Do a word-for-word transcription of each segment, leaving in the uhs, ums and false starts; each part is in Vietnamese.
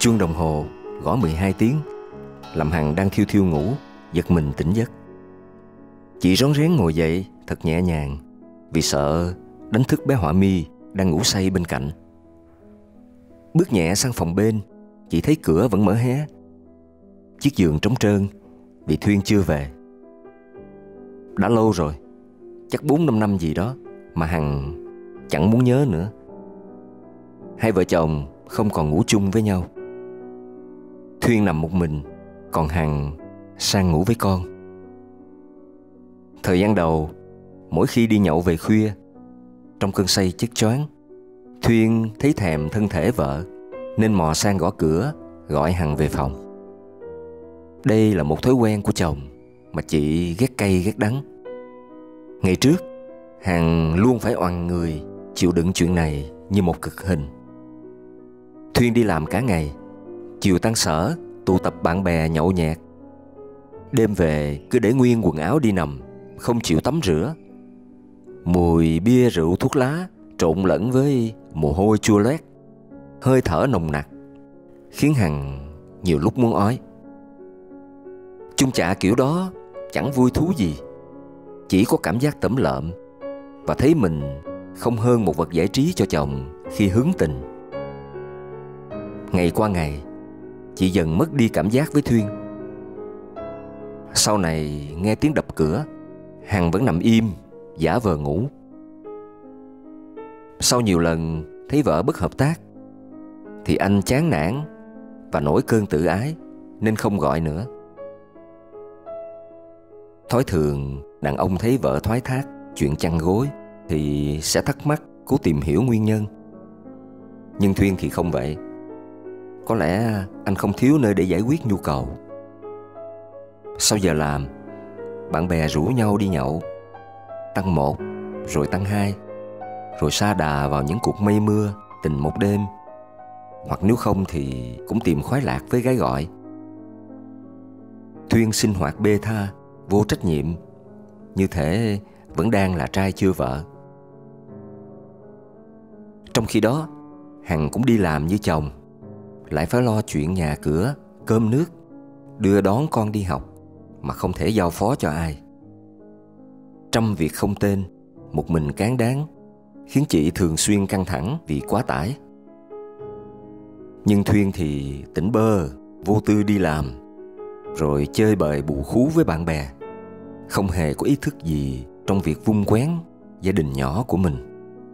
Chuông đồng hồ gõ mười hai tiếng, làm Hằng đang thiêu thiêu ngủ giật mình tỉnh giấc. Chị rón rén ngồi dậy thật nhẹ nhàng, vì sợ đánh thức bé Họa Mi đang ngủ say bên cạnh. Bước nhẹ sang phòng bên, chị thấy cửa vẫn mở hé. Chiếc giường trống trơn vì Thuyên chưa về. Đã lâu rồi, chắc bốn năm năm gì đó, mà Hằng chẳng muốn nhớ nữa. Hai vợ chồng không còn ngủ chung với nhau. Thuyên nằm một mình, còn Hằng sang ngủ với con. Thời gian đầu, mỗi khi đi nhậu về khuya, trong cơn say chất choáng, Thuyên thấy thèm thân thể vợ, nên mò sang gõ cửa gọi Hằng về phòng. Đây là một thói quen của chồng mà chị ghét cay ghét đắng. Ngày trước, Hằng luôn phải oằn người chịu đựng chuyện này như một cực hình. Thuyên đi làm cả ngày, chiều tan sở tụ tập bạn bè nhậu nhẹt, đêm về cứ để nguyên quần áo đi nằm, không chịu tắm rửa. Mùi bia rượu thuốc lá trộn lẫn với mồ hôi chua loét, hơi thở nồng nặc, khiến Hằng nhiều lúc muốn ói. Chung chạ kiểu đó chẳng vui thú gì, chỉ có cảm giác tẩm lợm và thấy mình không hơn một vật giải trí cho chồng khi hứng tình. Ngày qua ngày, chị dần mất đi cảm giác với Thuyên. Sau này nghe tiếng đập cửa, Hằng vẫn nằm im, giả vờ ngủ. Sau nhiều lần thấy vợ bất hợp tác, thì anh chán nản và nổi cơn tự ái, nên không gọi nữa. Thói thường đàn ông thấy vợ thoái thác chuyện chăn gối thì sẽ thắc mắc, cố tìm hiểu nguyên nhân. Nhưng Thuyên thì không vậy. Có lẽ anh không thiếu nơi để giải quyết nhu cầu. Sau giờ làm, bạn bè rủ nhau đi nhậu, tăng một, rồi tăng hai, rồi sa đà vào những cuộc mây mưa, tình một đêm. Hoặc nếu không thì cũng tìm khoái lạc với gái gọi. Thuyên sinh hoạt bê tha, vô trách nhiệm, như thể vẫn đang là trai chưa vợ. Trong khi đó, Hằng cũng đi làm như chồng, lại phải lo chuyện nhà cửa, cơm nước, đưa đón con đi học, mà không thể giao phó cho ai. Trăm việc không tên, một mình cán đáng, khiến chị thường xuyên căng thẳng vì quá tải. Nhưng Thuyên thì tỉnh bơ, vô tư đi làm, rồi chơi bời bù khú với bạn bè, không hề có ý thức gì trong việc vun quén gia đình nhỏ của mình.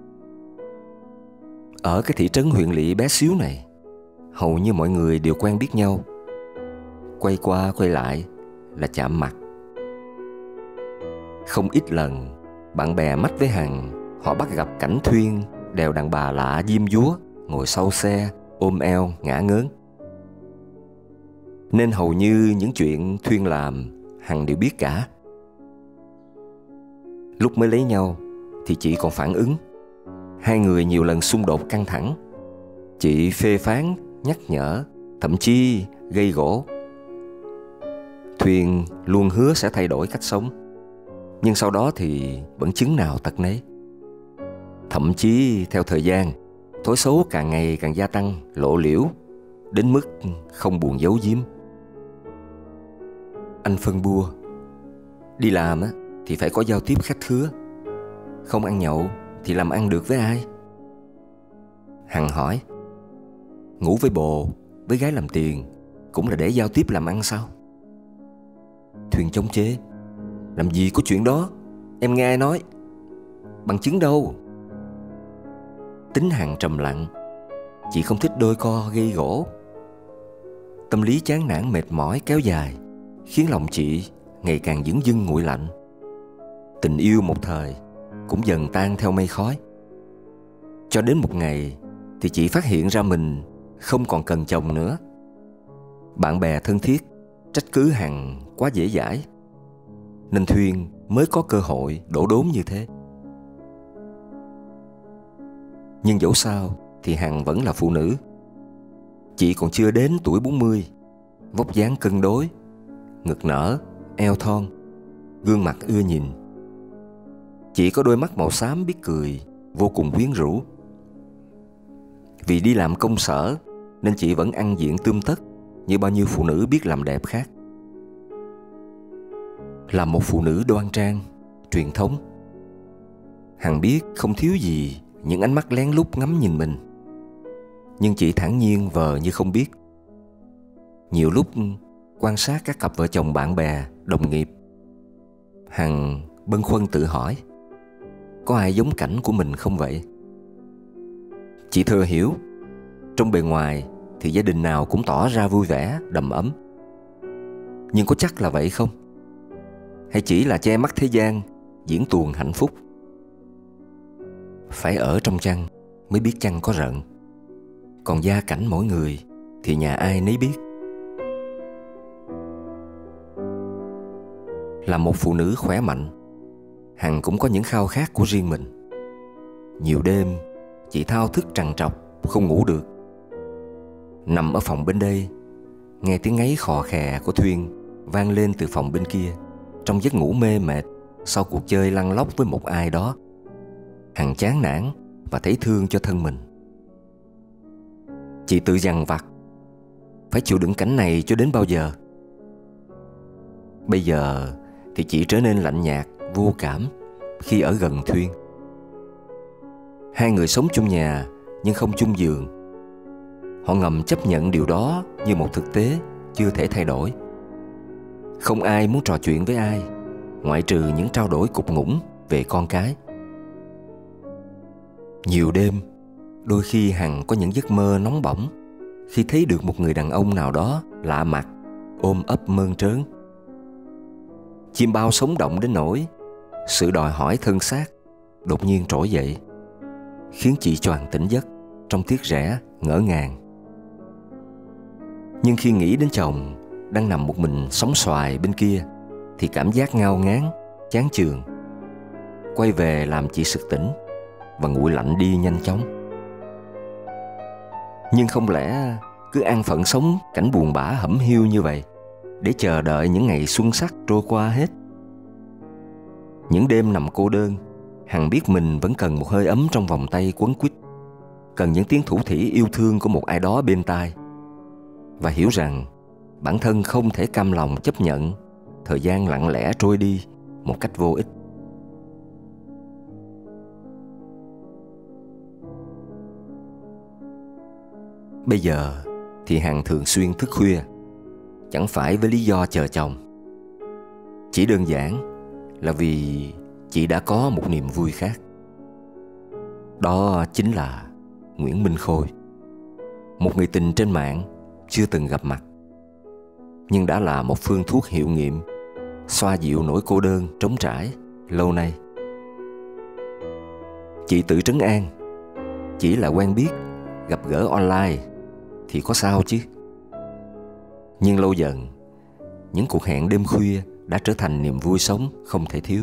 Ở cái thị trấn huyện lỵ bé xíu này, hầu như mọi người đều quen biết nhau. Quay qua quay lại là chạm mặt. Không ít lần bạn bè mách với Hằng, họ bắt gặp cảnh Thuyên đèo đàn bà lạ diêm dúa, ngồi sau xe, ôm eo ngả ngớn. Nên hầu như những chuyện Thuyên làm, Hằng đều biết cả. Lúc mới lấy nhau thì chị còn phản ứng. Hai người nhiều lần xung đột căng thẳng. Chị phê phán, nhắc nhở, thậm chí gây gổ. Thuyên luôn hứa sẽ thay đổi cách sống, nhưng sau đó thì vẫn chứng nào tật nấy. Thậm chí theo thời gian, thói xấu càng ngày càng gia tăng, lộ liễu, đến mức không buồn giấu giếm. Anh phân bua. Đi làm á, thì phải có giao tiếp khách khứa. Không ăn nhậu thì làm ăn được với ai? Hằng hỏi. Ngủ với bồ, với gái làm tiền cũng là để giao tiếp làm ăn sao? Thuyên chống chế. Làm gì có chuyện đó, em nghe ai nói? Bằng chứng đâu? Tính Hằng trầm lặng. Chị không thích đôi co gây gỗ. Tâm lý chán nản mệt mỏi kéo dài khiến lòng chị ngày càng dửng dưng nguội lạnh. Tình yêu một thời cũng dần tan theo mây khói. Cho đến một ngày thì chị phát hiện ra mình không còn cần chồng nữa. Bạn bè thân thiết trách cứ Hằng quá dễ dãi, nên Thuyên mới có cơ hội đổ đốn như thế. Nhưng dẫu sao thì Hằng vẫn là phụ nữ. Chị còn chưa đến tuổi bốn mươi, vóc dáng cân đối, ngực nở, eo thon, gương mặt ưa nhìn. Chị có đôi mắt màu xám biết cười, vô cùng quyến rũ. Vì đi làm công sở nên chị vẫn ăn diện tươm tất như bao nhiêu phụ nữ biết làm đẹp khác. Là một phụ nữ đoan trang, truyền thống, Hằng biết không thiếu gì những ánh mắt lén lút ngắm nhìn mình. Nhưng chị thản nhiên vờ như không biết. Nhiều lúc quan sát các cặp vợ chồng bạn bè, đồng nghiệp, Hằng bâng khuâng tự hỏi, có ai giống cảnh của mình không vậy? Chị thừa hiểu, trong bề ngoài thì gia đình nào cũng tỏ ra vui vẻ, đầm ấm. Nhưng có chắc là vậy không? Hay chỉ là che mắt thế gian, diễn tuồng hạnh phúc? Phải ở trong chăn mới biết chăn có rận. Còn gia cảnh mỗi người thì nhà ai nấy biết. Là một phụ nữ khỏe mạnh, Hằng cũng có những khao khát của riêng mình. Nhiều đêm chị thao thức trằn trọc, không ngủ được. Nằm ở phòng bên đây, nghe tiếng ngáy khò khè của Thuyên vang lên từ phòng bên kia. Trong giấc ngủ mê mệt sau cuộc chơi lăn lóc với một ai đó, Hằng chán nản và thấy thương cho thân mình. Chị tự dằn vặt, phải chịu đựng cảnh này cho đến bao giờ? Bây giờ thì chị trở nên lạnh nhạt, vô cảm khi ở gần Thuyên. Hai người sống chung nhà nhưng không chung giường. Họ ngầm chấp nhận điều đó như một thực tế chưa thể thay đổi. Không ai muốn trò chuyện với ai, ngoại trừ những trao đổi cục ngủng về con cái. Nhiều đêm, đôi khi Hằng có những giấc mơ nóng bỏng khi thấy được một người đàn ông nào đó lạ mặt, ôm ấp mơn trớn. Chim bao sống động đến nỗi sự đòi hỏi thân xác đột nhiên trỗi dậy, khiến chị choàng tỉnh giấc trong tiếc rẻ, ngỡ ngàng. Nhưng khi nghĩ đến chồng đang nằm một mình sóng xoài bên kia thì cảm giác ngao ngán, chán chường quay về làm chị sực tỉnh và nguội lạnh đi nhanh chóng. Nhưng không lẽ cứ an phận sống cảnh buồn bã hẩm hiu như vậy để chờ đợi những ngày xuân sắc trôi qua hết? Những đêm nằm cô đơn, Hằng biết mình vẫn cần một hơi ấm trong vòng tay quấn quýt, cần những tiếng thủ thỉ yêu thương của một ai đó bên tai, và hiểu rằng bản thân không thể cam lòng chấp nhận thời gian lặng lẽ trôi đi một cách vô ích. Bây giờ thì Hằng thường xuyên thức khuya, chẳng phải với lý do chờ chồng. Chỉ đơn giản là vì chị đã có một niềm vui khác. Đó chính là Nguyễn Minh Khôi, một người tình trên mạng chưa từng gặp mặt, nhưng đã là một phương thuốc hiệu nghiệm xoa dịu nỗi cô đơn trống trải lâu nay. Chị tự trấn an, chỉ là quen biết, gặp gỡ online thì có sao chứ. Nhưng lâu dần, những cuộc hẹn đêm khuya đã trở thành niềm vui sống không thể thiếu.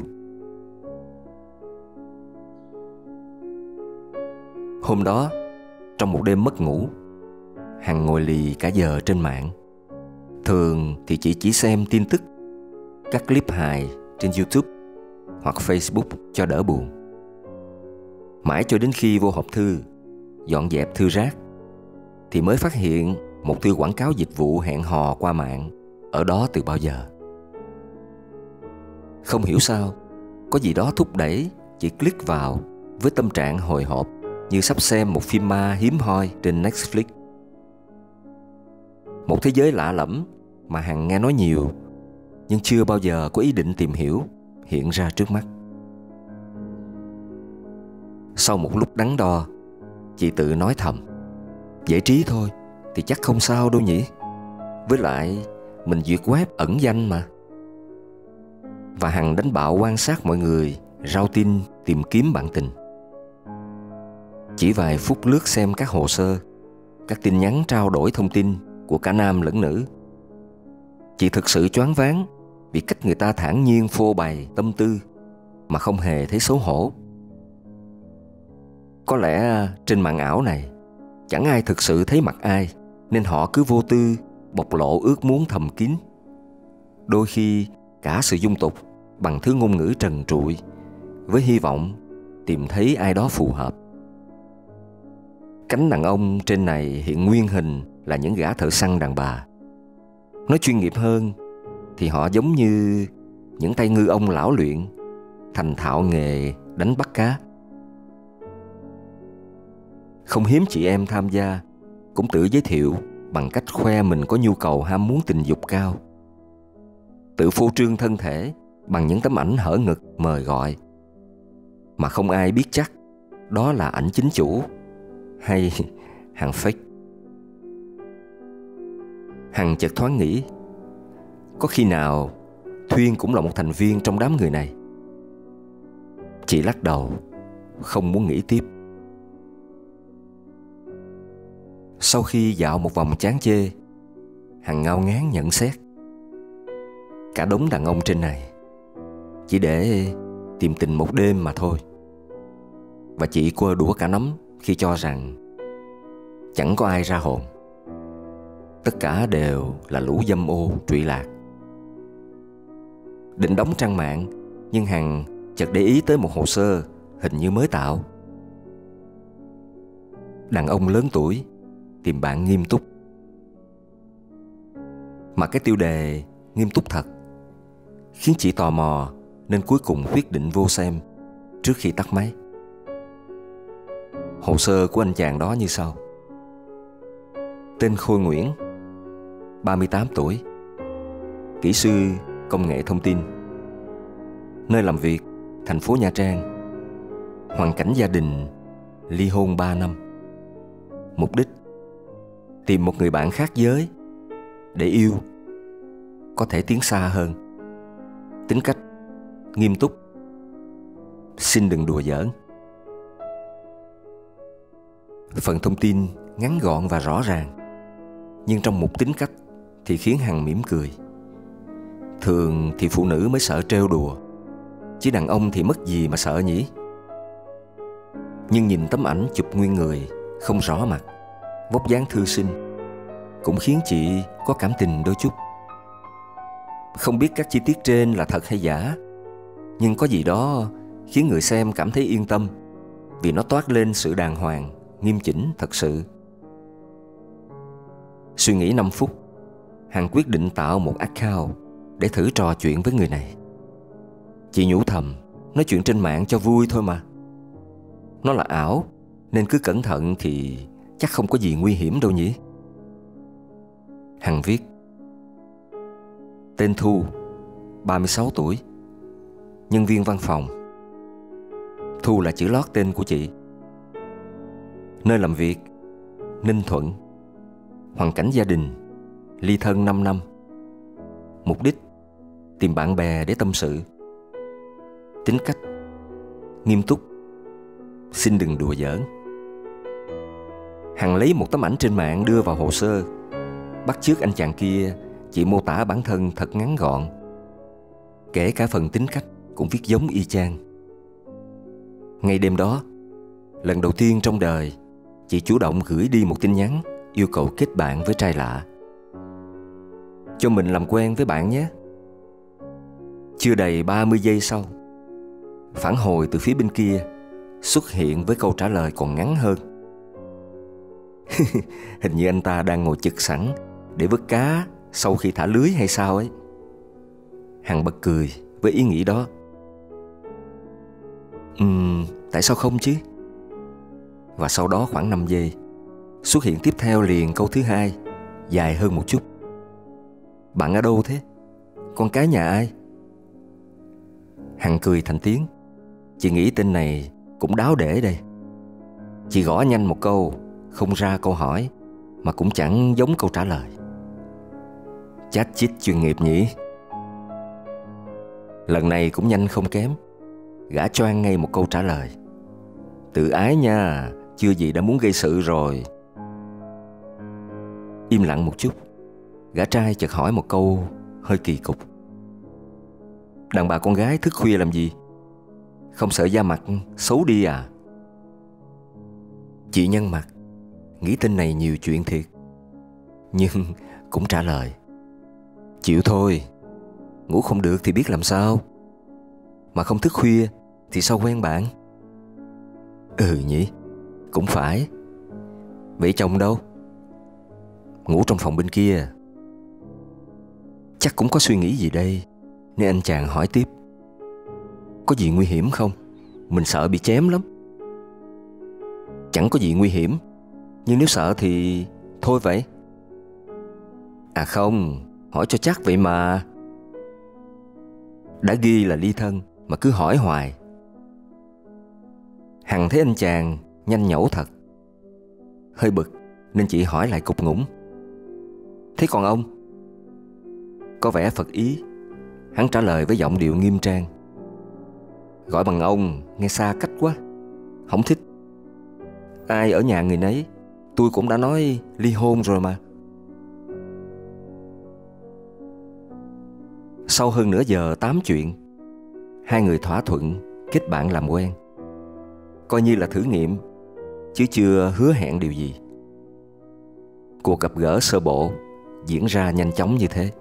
Hôm đó, trong một đêm mất ngủ, Hằng ngồi lì cả giờ trên mạng. Thường thì chị chỉ xem tin tức, các clip hài trên YouTube hoặc Facebook cho đỡ buồn. Mãi cho đến khi vô hộp thư, dọn dẹp thư rác, thì mới phát hiện một thư quảng cáo dịch vụ hẹn hò qua mạng ở đó từ bao giờ. Không hiểu sao, có gì đó thúc đẩy chị click vào với tâm trạng hồi hộp như sắp xem một phim ma hiếm hoi trên Netflix. Một thế giới lạ lẫm mà Hằng nghe nói nhiều nhưng chưa bao giờ có ý định tìm hiểu hiện ra trước mắt. Sau một lúc đắn đo, chị tự nói thầm, giải trí thôi thì chắc không sao đâu nhỉ. Với lại mình duyệt web ẩn danh mà. Và Hằng đánh bạo quan sát mọi người rao tin tìm kiếm bạn tình. Chỉ vài phút lướt xem các hồ sơ, các tin nhắn trao đổi thông tin của cả nam lẫn nữ, chị thực sự choáng váng vì cách người ta thản nhiên phô bày tâm tư mà không hề thấy xấu hổ. Có lẽ trên mạng ảo này chẳng ai thực sự thấy mặt ai, nên họ cứ vô tư bộc lộ ước muốn thầm kín, đôi khi cả sự dung tục bằng thứ ngôn ngữ trần trụi, với hy vọng tìm thấy ai đó phù hợp. cánh đàn ông trên này hiện nguyên hình là những gã thợ săn đàn bà. Nói chuyên nghiệp hơn thì họ giống như những tay ngư ông lão luyện, thành thạo nghề đánh bắt cá. Không hiếm chị em tham gia cũng tự giới thiệu bằng cách khoe mình có nhu cầu ham muốn tình dục cao, tự phô trương thân thể bằng những tấm ảnh hở ngực mời gọi, mà không ai biết chắc đó là ảnh chính chủ hay hàng fake. Hằng chợt thoáng nghĩ, có khi nào Thuyên cũng là một thành viên trong đám người này? Chị lắc đầu, không muốn nghĩ tiếp. Sau khi dạo một vòng chán chê, Hằng ngao ngán nhận xét, cả đống đàn ông trên này chỉ để tìm tình một đêm mà thôi. Và chị quơ đũa cả nắm khi cho rằng chẳng có ai ra hồn. Tất cả đều là lũ dâm ô trụy lạc. Định đóng trang mạng, nhưng Hằng chợt để ý tới một hồ sơ hình như mới tạo. Đàn ông lớn tuổi tìm bạn nghiêm túc. Mà cái tiêu đề nghiêm túc thật khiến chị tò mò, nên cuối cùng quyết định vô xem trước khi tắt máy. Hồ sơ của anh chàng đó như sau: tên Khôi Nguyễn, ba mươi tám tuổi, kỹ sư công nghệ thông tin, nơi làm việc thành phố Nha Trang, hoàn cảnh gia đình ly hôn ba năm, mục đích tìm một người bạn khác giới để yêu, có thể tiến xa hơn, tính cách nghiêm túc, xin đừng đùa giỡn. Phần thông tin ngắn gọn và rõ ràng, nhưng trong một tính cách thì khiến Hằng mỉm cười. Thường thì phụ nữ mới sợ trêu đùa, chứ đàn ông thì mất gì mà sợ nhỉ? Nhưng nhìn tấm ảnh chụp nguyên người, không rõ mặt, vóc dáng thư sinh, cũng khiến chị có cảm tình đôi chút. Không biết các chi tiết trên là thật hay giả, nhưng có gì đó khiến người xem cảm thấy yên tâm, vì nó toát lên sự đàng hoàng, nghiêm chỉnh thật sự. Suy nghĩ năm phút, Hằng quyết định tạo một account để thử trò chuyện với người này. Chị nhủ thầm, nói chuyện trên mạng cho vui thôi mà. Nó là ảo, nên cứ cẩn thận thì chắc không có gì nguy hiểm đâu nhỉ. Hằng viết: tên Thu, ba mươi sáu tuổi, nhân viên văn phòng. Thu là chữ lót tên của chị. Nơi làm việc Ninh Thuận. Hoàn cảnh gia đình ly thân năm năm. Mục đích tìm bạn bè để tâm sự. Tính cách nghiêm túc, xin đừng đùa giỡn. Hằng lấy một tấm ảnh trên mạng đưa vào hồ sơ, bắt chước anh chàng kia. Chị mô tả bản thân thật ngắn gọn, kể cả phần tính cách cũng viết giống y chang. Ngay đêm đó, lần đầu tiên trong đời, chị chủ động gửi đi một tin nhắn yêu cầu kết bạn với trai lạ. Cho mình làm quen với bạn nhé. Chưa đầy ba mươi giây sau, phản hồi từ phía bên kia xuất hiện với câu trả lời còn ngắn hơn. Hình như anh ta đang ngồi chực sẵn để vớt cá sau khi thả lưới hay sao ấy. Hằng bật cười với ý nghĩ đó. Ừm, tại sao không chứ? Và sau đó khoảng năm giây, xuất hiện tiếp theo liền câu thứ hai, dài hơn một chút. Bạn ở đâu thế? Con cái nhà ai? Hằng cười thành tiếng. Chị nghĩ tên này cũng đáo để đây. Chị gõ nhanh một câu, không ra câu hỏi, mà cũng chẳng giống câu trả lời. Chat chít chuyên nghiệp nhỉ? Lần này cũng nhanh không kém, gã choang ngay một câu trả lời: tự ái nha, chưa gì đã muốn gây sự rồi. Im lặng một chút, gã trai chợt hỏi một câu hơi kỳ cục: đàn bà con gái thức khuya làm gì? Không sợ da mặt xấu đi à? Chị nhăn mặt, nghĩ tên này nhiều chuyện thiệt, nhưng cũng trả lời: chịu thôi, ngủ không được thì biết làm sao. Mà không thức khuya thì sao quen bạn? Ừ nhỉ, cũng phải. Vậy chồng đâu? Ngủ trong phòng bên kia. Chắc cũng có suy nghĩ gì đây, nên anh chàng hỏi tiếp. Có gì nguy hiểm không? Mình sợ bị chém lắm. Chẳng có gì nguy hiểm, nhưng nếu sợ thì thôi vậy. À không, hỏi cho chắc vậy mà. Đã ghi là ly thân mà cứ hỏi hoài. Hằng thấy anh chàng nhanh nhẩu thật, hơi bực nên chị hỏi lại cục ngủng. Thế còn ông? Có vẻ phật ý, hắn trả lời với giọng điệu nghiêm trang. Gọi bằng ông nghe xa cách quá, không thích. Ai ở nhà người nấy, tôi cũng đã nói ly hôn rồi mà. Sau hơn nửa giờ tám chuyện, hai người thỏa thuận kết bạn làm quen. Coi như là thử nghiệm, chứ chưa hứa hẹn điều gì. Cuộc gặp gỡ sơ bộ diễn ra nhanh chóng như thế.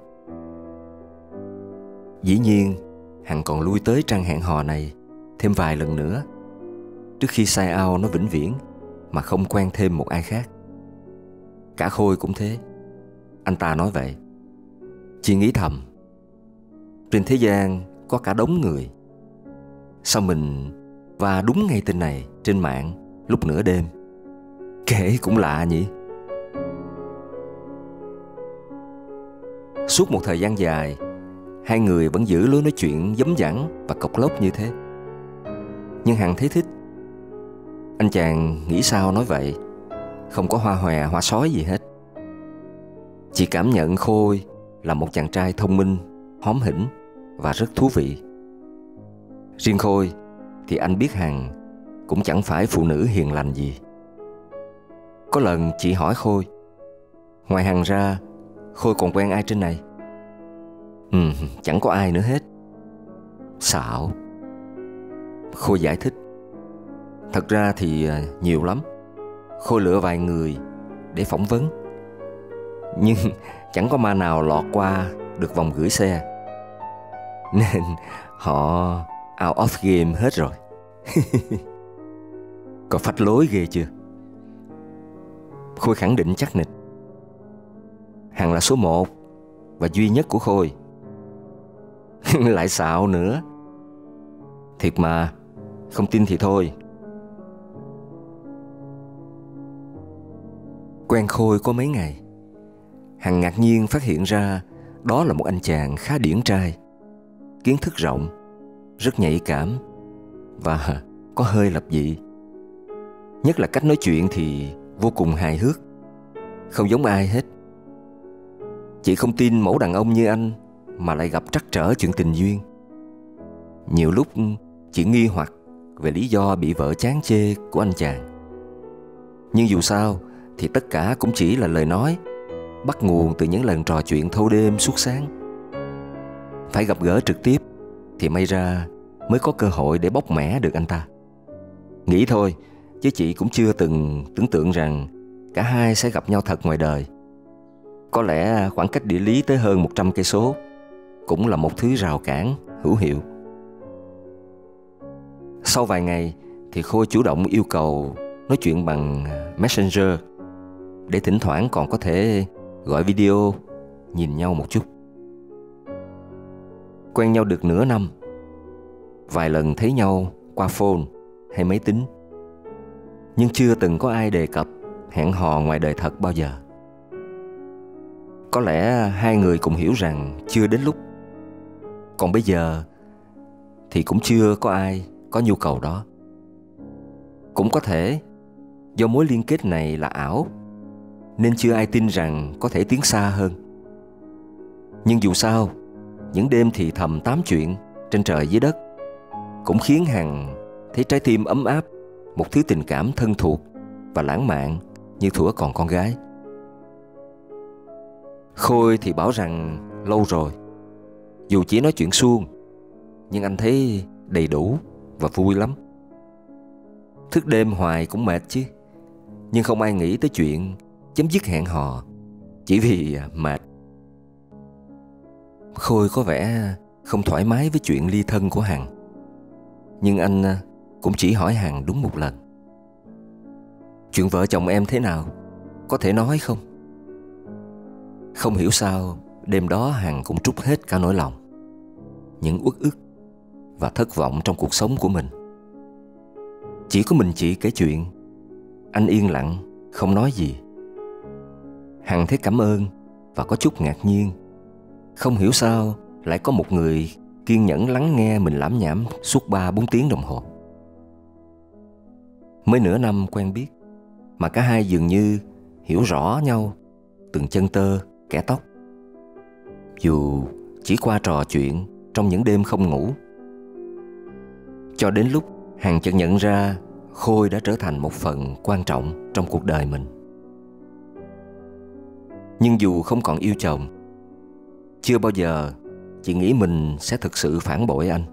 Dĩ nhiên, Hằng còn lui tới trang hẹn hò này thêm vài lần nữa, trước khi sign out nó vĩnh viễn mà không quen thêm một ai khác. Cả Khôi cũng thế. Anh ta nói vậy. Chị nghĩ thầm, trên thế gian có cả đống người, sao mình và đúng ngay tên này trên mạng lúc nửa đêm? Kể cũng lạ nhỉ. Suốt một thời gian dài, hai người vẫn giữ lối nói chuyện dấm dẳng và cộc lốc như thế. Nhưng Hằng thấy thích. Anh chàng nghĩ sao nói vậy, không có hoa hòe hoa sói gì hết. Chị cảm nhận Khôi là một chàng trai thông minh, hóm hỉnh và rất thú vị. Riêng Khôi thì anh biết Hằng cũng chẳng phải phụ nữ hiền lành gì. Có lần chị hỏi Khôi, ngoài Hằng ra, Khôi còn quen ai trên này? Ừ, chẳng có ai nữa hết. Xạo. Khôi giải thích. Thật ra thì nhiều lắm. Khôi lựa vài người để phỏng vấn, nhưng chẳng có ma nào lọt qua được vòng gửi xe, nên họ out of game hết rồi. Có phách lối ghê chưa? Khôi khẳng định chắc nịch. Hằng là số một và duy nhất của Khôi. Lại xạo nữa. Thiệt mà, không tin thì thôi. Quen Khôi có mấy ngày, Hằng ngạc nhiên phát hiện ra đó là một anh chàng khá điển trai, kiến thức rộng, rất nhạy cảm và có hơi lập dị. Nhất là cách nói chuyện thì vô cùng hài hước, không giống ai hết. Chị không tin mẫu đàn ông như anh mà lại gặp trắc trở chuyện tình duyên. Nhiều lúc chị nghi hoặc về lý do bị vợ chán chê của anh chàng. Nhưng dù sao thì tất cả cũng chỉ là lời nói, bắt nguồn từ những lần trò chuyện thâu đêm suốt sáng. Phải gặp gỡ trực tiếp thì may ra mới có cơ hội để bóc mẽ được anh ta. Nghĩ thôi, chứ chị cũng chưa từng tưởng tượng rằng cả hai sẽ gặp nhau thật ngoài đời. Có lẽ khoảng cách địa lý tới hơn một trăm cây số cũng là một thứ rào cản hữu hiệu. Sau vài ngày thì Khôi chủ động yêu cầu nói chuyện bằng Messenger, để thỉnh thoảng còn có thể gọi video nhìn nhau một chút. Quen nhau được nửa năm, vài lần thấy nhau qua phone hay máy tính, nhưng chưa từng có ai đề cập hẹn hò ngoài đời thật bao giờ. Có lẽ hai người cùng hiểu rằng chưa đến lúc. Còn bây giờ thì cũng chưa có ai có nhu cầu đó. Cũng có thể do mối liên kết này là ảo, nên chưa ai tin rằng có thể tiến xa hơn. Nhưng dù sao, những đêm thì thầm tám chuyện trên trời dưới đất cũng khiến Hằng thấy trái tim ấm áp, một thứ tình cảm thân thuộc và lãng mạn như thuở còn con gái. Khôi thì bảo rằng lâu rồi, dù chỉ nói chuyện suông, nhưng anh thấy đầy đủ và vui lắm. Thức đêm hoài cũng mệt chứ, nhưng không ai nghĩ tới chuyện chấm dứt hẹn hò chỉ vì mệt. Khôi có vẻ không thoải mái với chuyện ly thân của Hằng, nhưng anh cũng chỉ hỏi Hằng đúng một lần. Chuyện vợ chồng em thế nào? có thể nói không? Không hiểu sao đêm đó Hằng cũng trút hết cả nỗi lòng, những uất ức và thất vọng trong cuộc sống của mình. Chỉ có mình chị kể chuyện. Anh yên lặng, không nói gì. Hằng thấy cảm ơn và có chút ngạc nhiên. Không hiểu sao lại có một người kiên nhẫn lắng nghe mình lảm nhảm suốt ba bốn tiếng đồng hồ. Mới nửa năm quen biết mà cả hai dường như hiểu rõ nhau từng chân tơ, kẻ tóc. Dù chỉ qua trò chuyện trong những đêm không ngủ. Cho đến lúc Hằng chợt nhận ra Khôi đã trở thành một phần quan trọng trong cuộc đời mình. Nhưng dù không còn yêu chồng, chưa bao giờ chị nghĩ mình sẽ thực sự phản bội anh.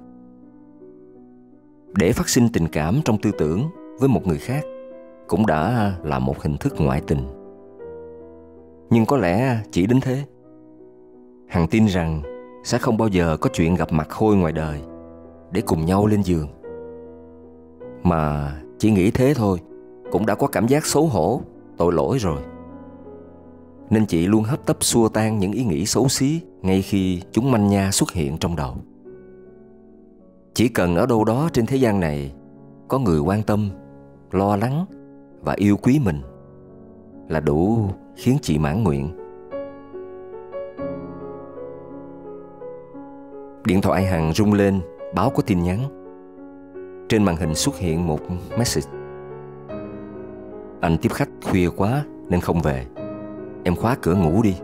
Để phát sinh tình cảm trong tư tưởng với một người khác cũng đã là một hình thức ngoại tình. Nhưng có lẽ chỉ đến thế. Hằng tin rằng sẽ không bao giờ có chuyện gặp mặt Khôi ngoài đời để cùng nhau lên giường. Mà chỉ nghĩ thế thôi cũng đã có cảm giác xấu hổ, tội lỗi rồi. Nên chị luôn hấp tấp xua tan những ý nghĩ xấu xí ngay khi chúng manh nha xuất hiện trong đầu. Chỉ cần ở đâu đó trên thế gian này có người quan tâm, lo lắng và yêu quý mình là đủ khiến chị mãn nguyện. Điện thoại Hằng rung lên báo có tin nhắn. Trên màn hình xuất hiện một message: anh tiếp khách khuya quá nên không về, em khóa cửa ngủ đi.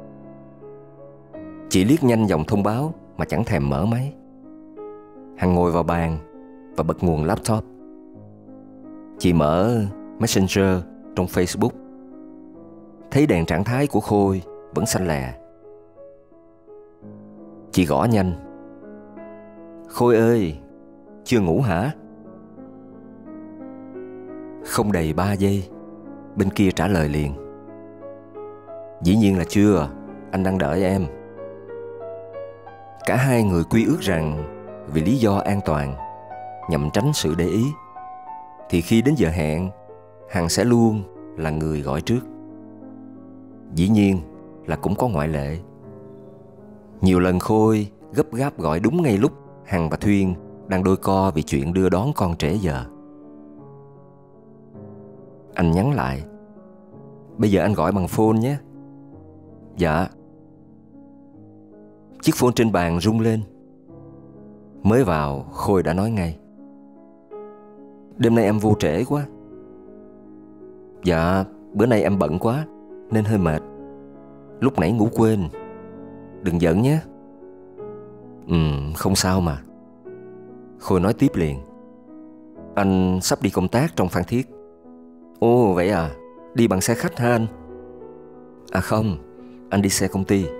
Chị liếc nhanh dòng thông báo mà chẳng thèm mở máy. Hằng ngồi vào bàn và bật nguồn laptop. Chị mở Messenger trong Facebook. Thấy đèn trạng thái của Khôi vẫn xanh lè. Chị gõ nhanh: Khôi ơi, chưa ngủ hả? Không đầy ba giây, bên kia trả lời liền: dĩ nhiên là chưa, anh đang đợi em. Cả hai người quy ước rằng vì lý do an toàn, nhằm tránh sự để ý, thì khi đến giờ hẹn, Hằng sẽ luôn là người gọi trước. Dĩ nhiên là cũng có ngoại lệ. Nhiều lần Khôi gấp gáp gọi đúng ngay lúc Hằng và Thuyên đang đôi co vì chuyện đưa đón con trễ giờ. Anh nhắn lại: bây giờ anh gọi bằng phone nhé. Dạ. Chiếc phone trên bàn rung lên. Mới vào, Khôi đã nói ngay: đêm nay em vô trễ quá. Dạ, bữa nay em bận quá nên hơi mệt. Lúc nãy ngủ quên. Đừng giận nhé. Ừ, không sao mà. Khôi nói tiếp liền: anh sắp đi công tác trong Phan Thiết. Ồ vậy à, đi bằng xe khách hả anh? À không, anh đi xe công ty.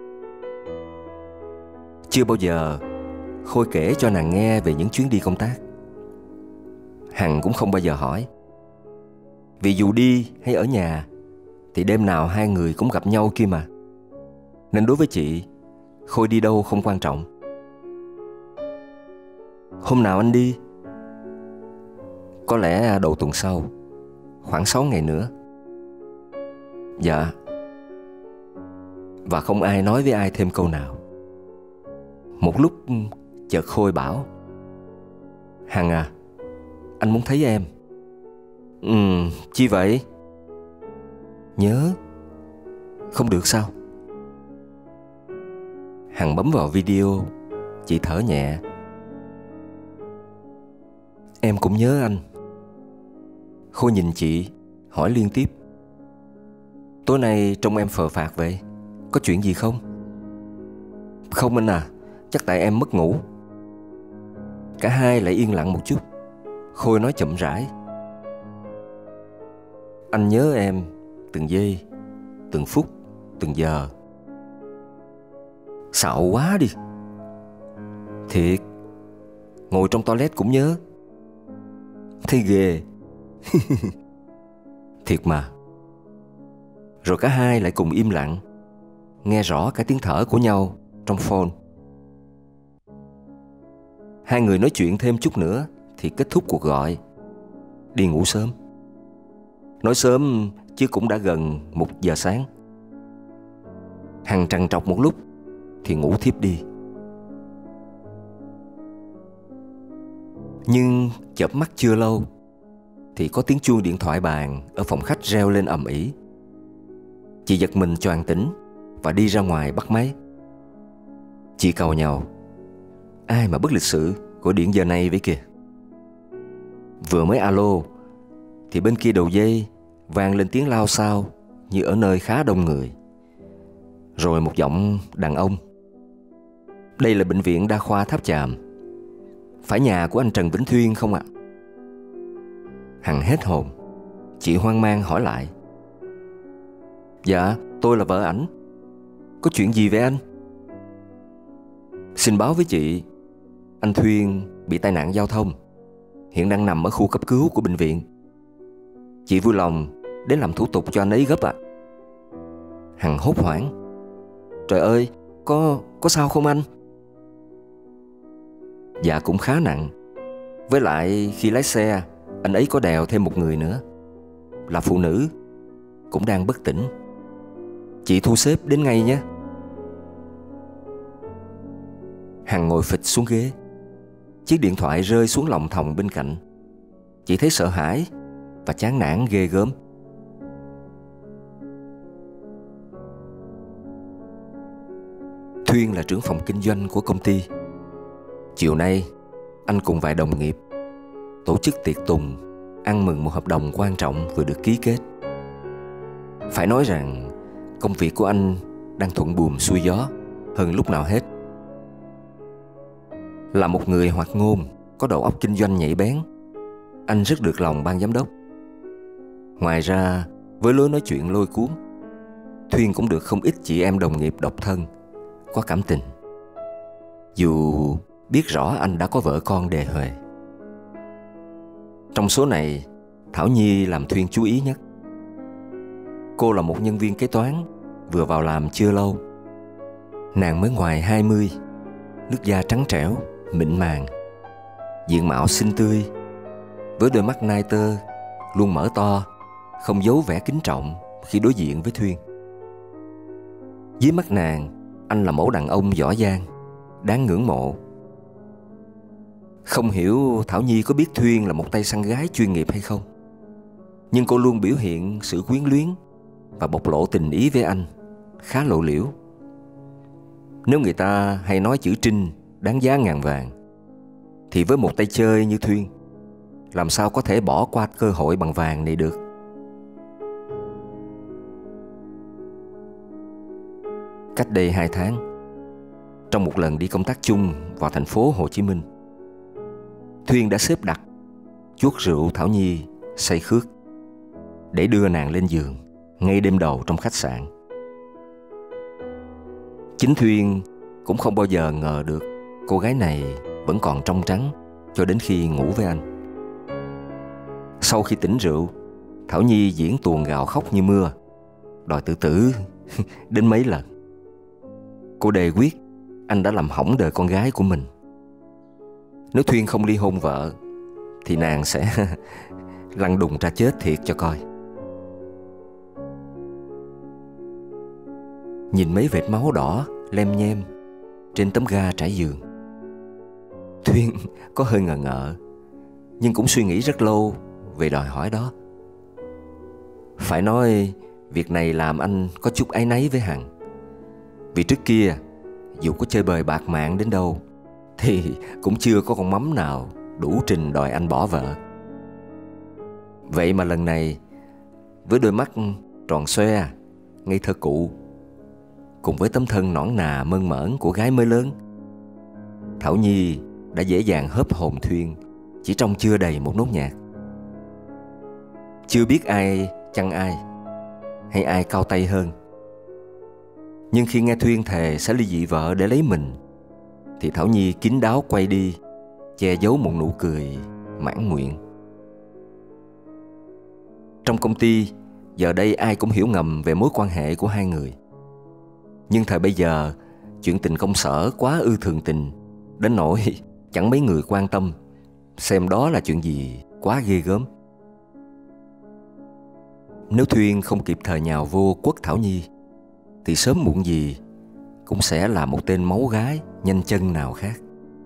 Chưa bao giờ Khôi kể cho nàng nghe về những chuyến đi công tác. Hằng cũng không bao giờ hỏi. Vì dù đi hay ở nhà thì đêm nào hai người cũng gặp nhau kia mà. Nên đối với chị, Khôi đi đâu không quan trọng. Hôm nào anh đi? Có lẽ đầu tuần sau, khoảng sáu ngày nữa. Dạ. Và không ai nói với ai thêm câu nào. Một lúc chợt Khôi bảo: Hằng à, anh muốn thấy em. Ừ, chi vậy? Nhớ. Không được sao? Hằng bấm vào video. Chị thở nhẹ. Em cũng nhớ anh. Khôi nhìn chị, hỏi liên tiếp: tối nay trông em phờ phạc vậy, có chuyện gì không? Không anh à, chắc tại em mất ngủ. Cả hai lại yên lặng một chút. Khôi nói chậm rãi: anh nhớ em từng giây, từng phút, từng giờ. Xạo quá đi. Thiệt, ngồi trong toilet cũng nhớ. Thấy ghê. Thiệt mà. Rồi cả hai lại cùng im lặng, nghe rõ cả tiếng thở của nhau trong phone. Hai người nói chuyện thêm chút nữa thì kết thúc cuộc gọi. Đi ngủ sớm. Nói sớm chứ cũng đã gần một giờ sáng. Hằng trằn trọc một lúc thì ngủ thiếp đi. Nhưng chợp mắt chưa lâu thì có tiếng chuông điện thoại bàn ở phòng khách reo lên ầm ĩ. Chị giật mình choàng tỉnh và đi ra ngoài bắt máy. Chị càu nhàu: ai mà bất lịch sự gọi điện giờ này vậy kìa. Vừa mới alo thì bên kia đầu dây vang lên tiếng lao xao như ở nơi khá đông người. Rồi một giọng đàn ông: đây là bệnh viện đa khoa Tháp Chàm, phải nhà của anh Trần Vĩnh Thuyên không ạ? Hằng hết hồn. Chị hoang mang hỏi lại: dạ, tôi là vợ ảnh. Có chuyện gì vậy anh? Xin báo với chị, anh Thuyên bị tai nạn giao thông, hiện đang nằm ở khu cấp cứu của bệnh viện. Chị vui lòng đến làm thủ tục cho anh ấy gấp ạ. Hằng hốt hoảng: trời ơi, có có sao không anh? Dạ cũng khá nặng. Với lại khi lái xe, anh ấy có đèo thêm một người nữa, là phụ nữ, cũng đang bất tỉnh. Chị thu xếp đến ngay nhé. Hằng ngồi phịch xuống ghế. Chiếc điện thoại rơi xuống lòng thòng bên cạnh. Chị thấy sợ hãi và chán nản ghê gớm. Thuyên là trưởng phòng kinh doanh của công ty. Chiều nay, anh cùng vài đồng nghiệp tổ chức tiệc tùng, ăn mừng một hợp đồng quan trọng vừa được ký kết. Phải nói rằng công việc của anh đang thuận buồm xuôi gió hơn lúc nào hết. Là một người hoạt ngôn, có đầu óc kinh doanh nhạy bén, anh rất được lòng ban giám đốc. Ngoài ra, với lối nói chuyện lôi cuốn, Thuyên cũng được không ít chị em đồng nghiệp độc thân có cảm tình, dù biết rõ anh đã có vợ con đề huề. Trong số này, Thảo Nhi làm Thuyên chú ý nhất. Cô là một nhân viên kế toán vừa vào làm chưa lâu. Nàng mới ngoài hai mươi, nước da trắng trẻo, mịn màng, diện mạo xinh tươi, với đôi mắt nai tơ luôn mở to, không giấu vẻ kính trọng khi đối diện với Thuyên. Dưới mắt nàng, anh là mẫu đàn ông giỏi giang, đáng ngưỡng mộ. Không hiểu Thảo Nhi có biết Thuyên là một tay săn gái chuyên nghiệp hay không, nhưng cô luôn biểu hiện sự quyến luyến và bộc lộ tình ý với anh khá lộ liễu. Nếu người ta hay nói chữ trinh đáng giá ngàn vàng, thì với một tay chơi như Thuyên, làm sao có thể bỏ qua cơ hội bằng vàng này được. Cách đây hai tháng, trong một lần đi công tác chung vào thành phố Hồ Chí Minh, Thuyên đã xếp đặt chuốc rượu Thảo Nhi say khước để đưa nàng lên giường ngay đêm đầu trong khách sạn. Chính Thuyên cũng không bao giờ ngờ được cô gái này vẫn còn trong trắng cho đến khi ngủ với anh. Sau khi tỉnh rượu, Thảo Nhi diễn tuồng gào khóc như mưa, đòi tự tử đến mấy lần. Cô đề quyết anh đã làm hỏng đời con gái của mình. Nếu Thuyên không ly hôn vợ thì nàng sẽ lăn đùng ra chết thiệt cho coi. Nhìn mấy vệt máu đỏ lem nhem trên tấm ga trải giường, Thuyên có hơi ngờ ngợ, nhưng cũng suy nghĩ rất lâu về đòi hỏi đó. Phải nói việc này làm anh có chút áy náy với Hằng. Vì trước kia, dù có chơi bời bạc mạng đến đâu, thì cũng chưa có con mắm nào đủ trình đòi anh bỏ vợ. Vậy mà lần này, với đôi mắt tròn xoe, ngây thơ cụ, cùng với tấm thân nõn nà mơn mởn của gái mới lớn, Thảo Nhi đã dễ dàng hớp hồn Thuyên chỉ trong chưa đầy một nốt nhạc. Chưa biết ai chăng ai, hay ai cao tay hơn, nhưng khi nghe Thuyên thề sẽ ly dị vợ để lấy mình, thì Thảo Nhi kín đáo quay đi, che giấu một nụ cười mãn nguyện. Trong công ty, giờ đây ai cũng hiểu ngầm về mối quan hệ của hai người. Nhưng thời bây giờ, chuyện tình công sở quá ư thường tình, đến nỗi chẳng mấy người quan tâm, xem đó là chuyện gì quá ghê gớm. Nếu Thuyên không kịp thời nhào vô quất Thảo Nhi thì sớm muộn gì cũng sẽ là một tên máu gái nhanh chân nào khác.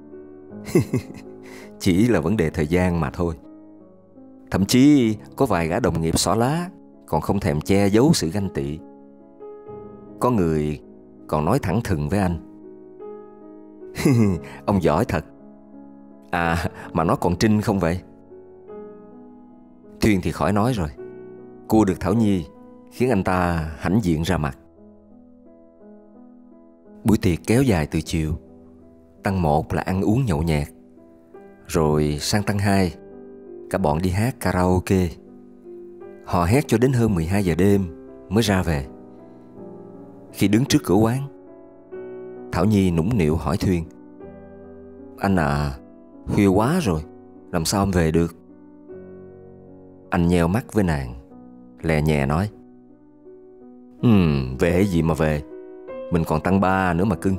Chỉ là vấn đề thời gian mà thôi. Thậm chí có vài gã đồng nghiệp xỏ lá còn không thèm che giấu sự ganh tị. Có người còn nói thẳng thừng với anh: ông giỏi thật. À, mà nó còn Trinh không vậy? Thuyên thì khỏi nói rồi. Cua được Thảo Nhi khiến anh ta hãnh diện ra mặt. Buổi tiệc kéo dài từ chiều. Tăng một là ăn uống nhậu nhẹt, rồi sang tăng hai, cả bọn đi hát karaoke. Họ hét cho đến hơn mười hai giờ đêm mới ra về. Khi đứng trước cửa quán, Thảo Nhi nũng nịu hỏi Thuyên: anh à, khuya quá rồi, làm sao em về được? Anh nheo mắt với nàng, lè nhẹ nói: Ừm, về gì mà về, mình còn tăng ba nữa mà cưng.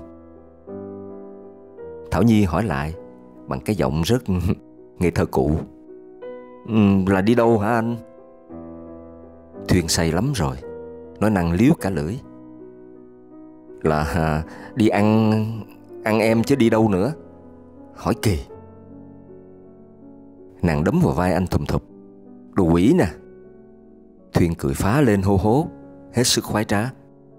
Thảo Nhi hỏi lại bằng cái giọng rất ngây thơ cụ: Ừm, là đi đâu hả anh? Thuyên say lắm rồi, nói năng liếu cả lưỡi: Là à, đi ăn Ăn em chứ đi đâu nữa. Hỏi kỳ. Nàng đấm vào vai anh thùm thụp: Đồ quỷ nè. Thuyên cười phá lên hô hố, hết sức khoái trá.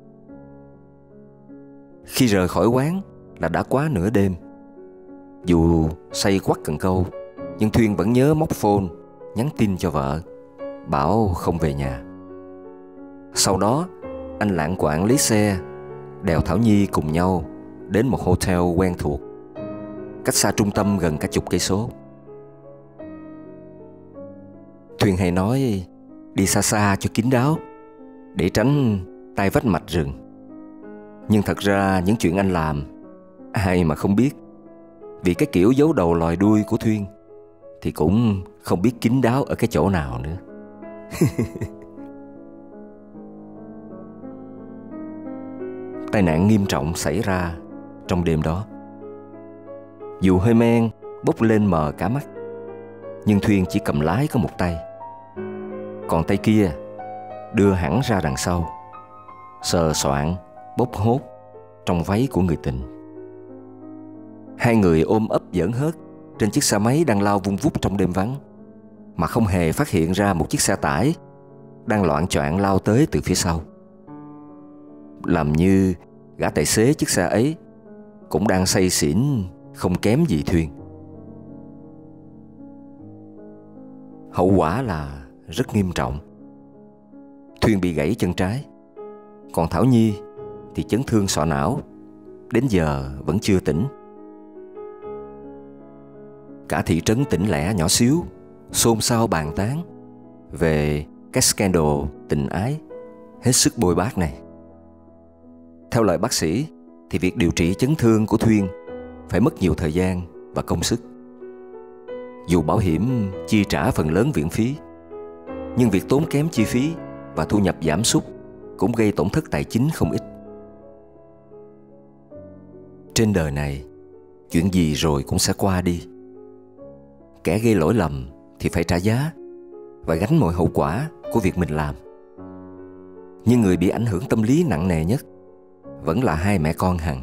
Khi rời khỏi quán là đã quá nửa đêm. Dù say quắt cần câu, nhưng Thuyên vẫn nhớ móc phone nhắn tin cho vợ, bảo không về nhà. Sau đó anh lạng quạng lấy xe đèo Thảo Nhi cùng nhau đến một hotel quen thuộc, cách xa trung tâm gần cả chục cây số. Thuyên hay nói đi xa xa cho kín đáo, để tránh tai vách mạch rừng. Nhưng thật ra những chuyện anh làm ai mà không biết. Vì cái kiểu giấu đầu lòi đuôi của Thuyên thì cũng không biết kín đáo ở cái chỗ nào nữa. Tai nạn nghiêm trọng xảy ra trong đêm đó. Dù hơi men bốc lên mờ cả mắt, nhưng Thuyên chỉ cầm lái có một tay, còn tay kia đưa hẳn ra đằng sau, sờ soạng bốc hốt trong váy của người tình. Hai người ôm ấp giỡn hớt trên chiếc xe máy đang lao vun vút trong đêm vắng, mà không hề phát hiện ra một chiếc xe tải đang loạng choạng lao tới từ phía sau. Làm như gã tài xế chiếc xe ấy cũng đang say xỉn không kém gì Thuyên. Hậu quả là rất nghiêm trọng. Thuyên bị gãy chân trái, còn Thảo Nhi thì chấn thương sọ não, đến giờ vẫn chưa tỉnh. Cả thị trấn Tỉnh Lẻ nhỏ xíu xôn xao bàn tán về cái scandal tình ái hết sức bôi bác này. Theo lời bác sĩ thì việc điều trị chấn thương của Thuyên phải mất nhiều thời gian và công sức. Dù bảo hiểm chi trả phần lớn viện phí, nhưng việc tốn kém chi phí và thu nhập giảm sút cũng gây tổn thất tài chính không ít. Trên đời này, chuyện gì rồi cũng sẽ qua đi. Kẻ gây lỗi lầm thì phải trả giá và gánh mọi hậu quả của việc mình làm. Nhưng người bị ảnh hưởng tâm lý nặng nề nhất vẫn là hai mẹ con Hằng.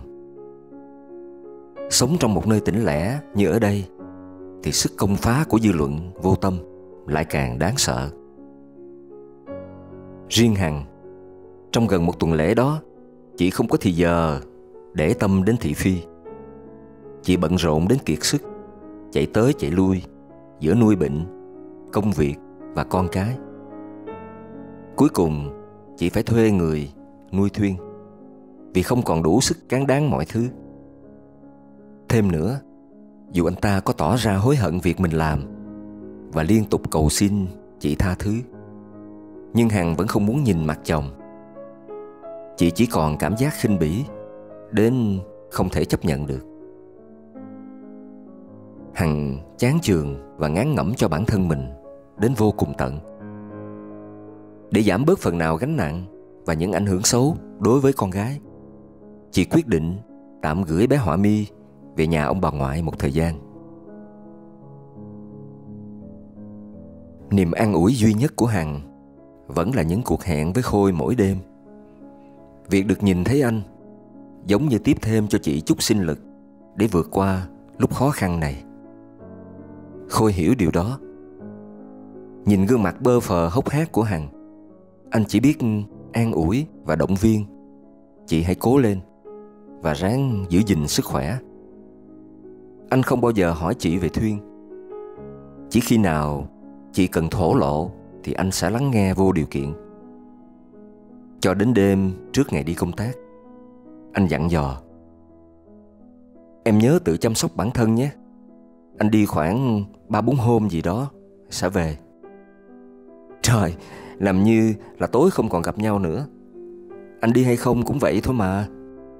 Sống trong một nơi tĩnh lẻ như ở đây thì sức công phá của dư luận vô tâm lại càng đáng sợ. Riêng Hằng, trong gần một tuần lễ đó, chị không có thì giờ để tâm đến thị phi. Chị bận rộn đến kiệt sức, chạy tới chạy lui giữa nuôi bệnh, công việc và con cái. Cuối cùng chị phải thuê người nuôi Thuyên vì không còn đủ sức cán đáng mọi thứ. Thêm nữa, dù anh ta có tỏ ra hối hận việc mình làm và liên tục cầu xin chị tha thứ, nhưng Hằng vẫn không muốn nhìn mặt chồng. Chị chỉ còn cảm giác khinh bỉ đến không thể chấp nhận được. Hằng chán chường và ngán ngẩm cho bản thân mình đến vô cùng tận. Để giảm bớt phần nào gánh nặng và những ảnh hưởng xấu đối với con gái, chị quyết định tạm gửi bé Họa Mi về nhà ông bà ngoại một thời gian. Niềm an ủi duy nhất của Hằng vẫn là những cuộc hẹn với Khôi mỗi đêm. Việc được nhìn thấy anh giống như tiếp thêm cho chị chút sinh lực để vượt qua lúc khó khăn này. Khôi hiểu điều đó. Nhìn gương mặt bơ phờ hốc hác của Hằng, anh chỉ biết an ủi và động viên chị hãy cố lên và ráng giữ gìn sức khỏe. Anh không bao giờ hỏi chị về Thuyên. Chỉ khi nào chị cần thổ lộ thì anh sẽ lắng nghe vô điều kiện. Cho đến đêm trước ngày đi công tác, anh dặn dò: em nhớ tự chăm sóc bản thân nhé. Anh đi khoảng ba bốn hôm gì đó sẽ về. Trời, làm như là tối không còn gặp nhau nữa. Anh đi hay không cũng vậy thôi mà.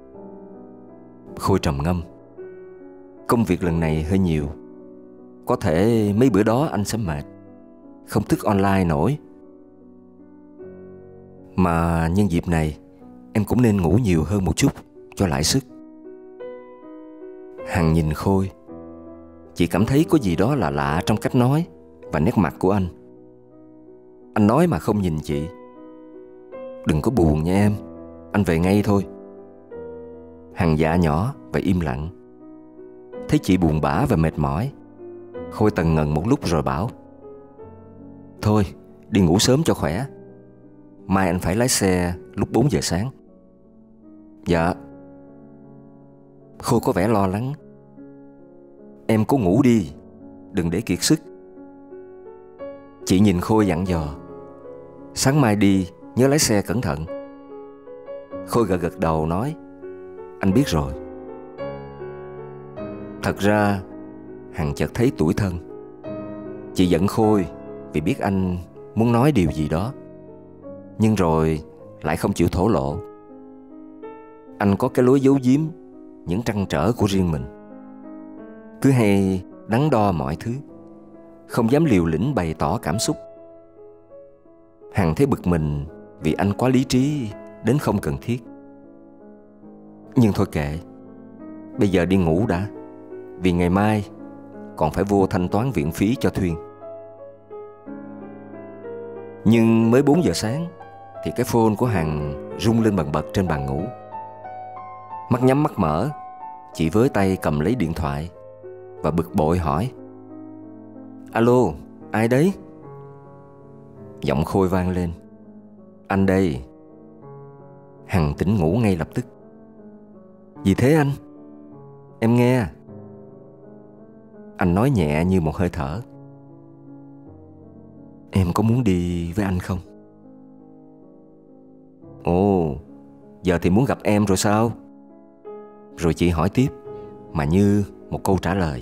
Khôi trầm ngâm. Công việc lần này hơi nhiều. Có thể mấy bữa đó anh sẽ mệt, không thức online nổi. Mà nhân dịp này em cũng nên ngủ nhiều hơn một chút cho lại sức. Hằng nhìn Khôi. Chị cảm thấy có gì đó là lạ trong cách nói và nét mặt của anh. Anh nói mà không nhìn chị. Đừng có buồn nha em, anh về ngay thôi. Hằng dạ nhỏ và im lặng. Thấy chị buồn bã và mệt mỏi, Khôi tần ngần một lúc rồi bảo: thôi, đi ngủ sớm cho khỏe. Mai anh phải lái xe lúc bốn giờ sáng. Dạ. Khôi có vẻ lo lắng. Em cố ngủ đi, đừng để kiệt sức. Chị nhìn Khôi dặn dò: sáng mai đi nhớ lái xe cẩn thận. Khôi gật gật đầu nói: anh biết rồi. Thật ra Hằng chợt thấy tủi thân. Chị giận Khôi vì biết anh muốn nói điều gì đó, nhưng rồi lại không chịu thổ lộ. Anh có cái lối giấu giếm những trăn trở của riêng mình, cứ hay đắn đo mọi thứ, không dám liều lĩnh bày tỏ cảm xúc. Hằng thấy bực mình vì anh quá lý trí đến không cần thiết. Nhưng thôi kệ, bây giờ đi ngủ đã, vì ngày mai còn phải vô thanh toán viện phí cho Thuyên. Nhưng mới bốn giờ sáng thì cái phone của Hằng rung lên bần bật trên bàn ngủ. Mắt nhắm mắt mở, chị với tay cầm lấy điện thoại và bực bội hỏi: alo, ai đấy? Giọng Khôi vang lên: anh đây. Hằng tỉnh ngủ ngay lập tức. Gì thế anh? Em nghe. Anh nói nhẹ như một hơi thở: em có muốn đi với anh không? Ồ, giờ thì muốn gặp em rồi sao? Rồi chị hỏi tiếp mà như một câu trả lời: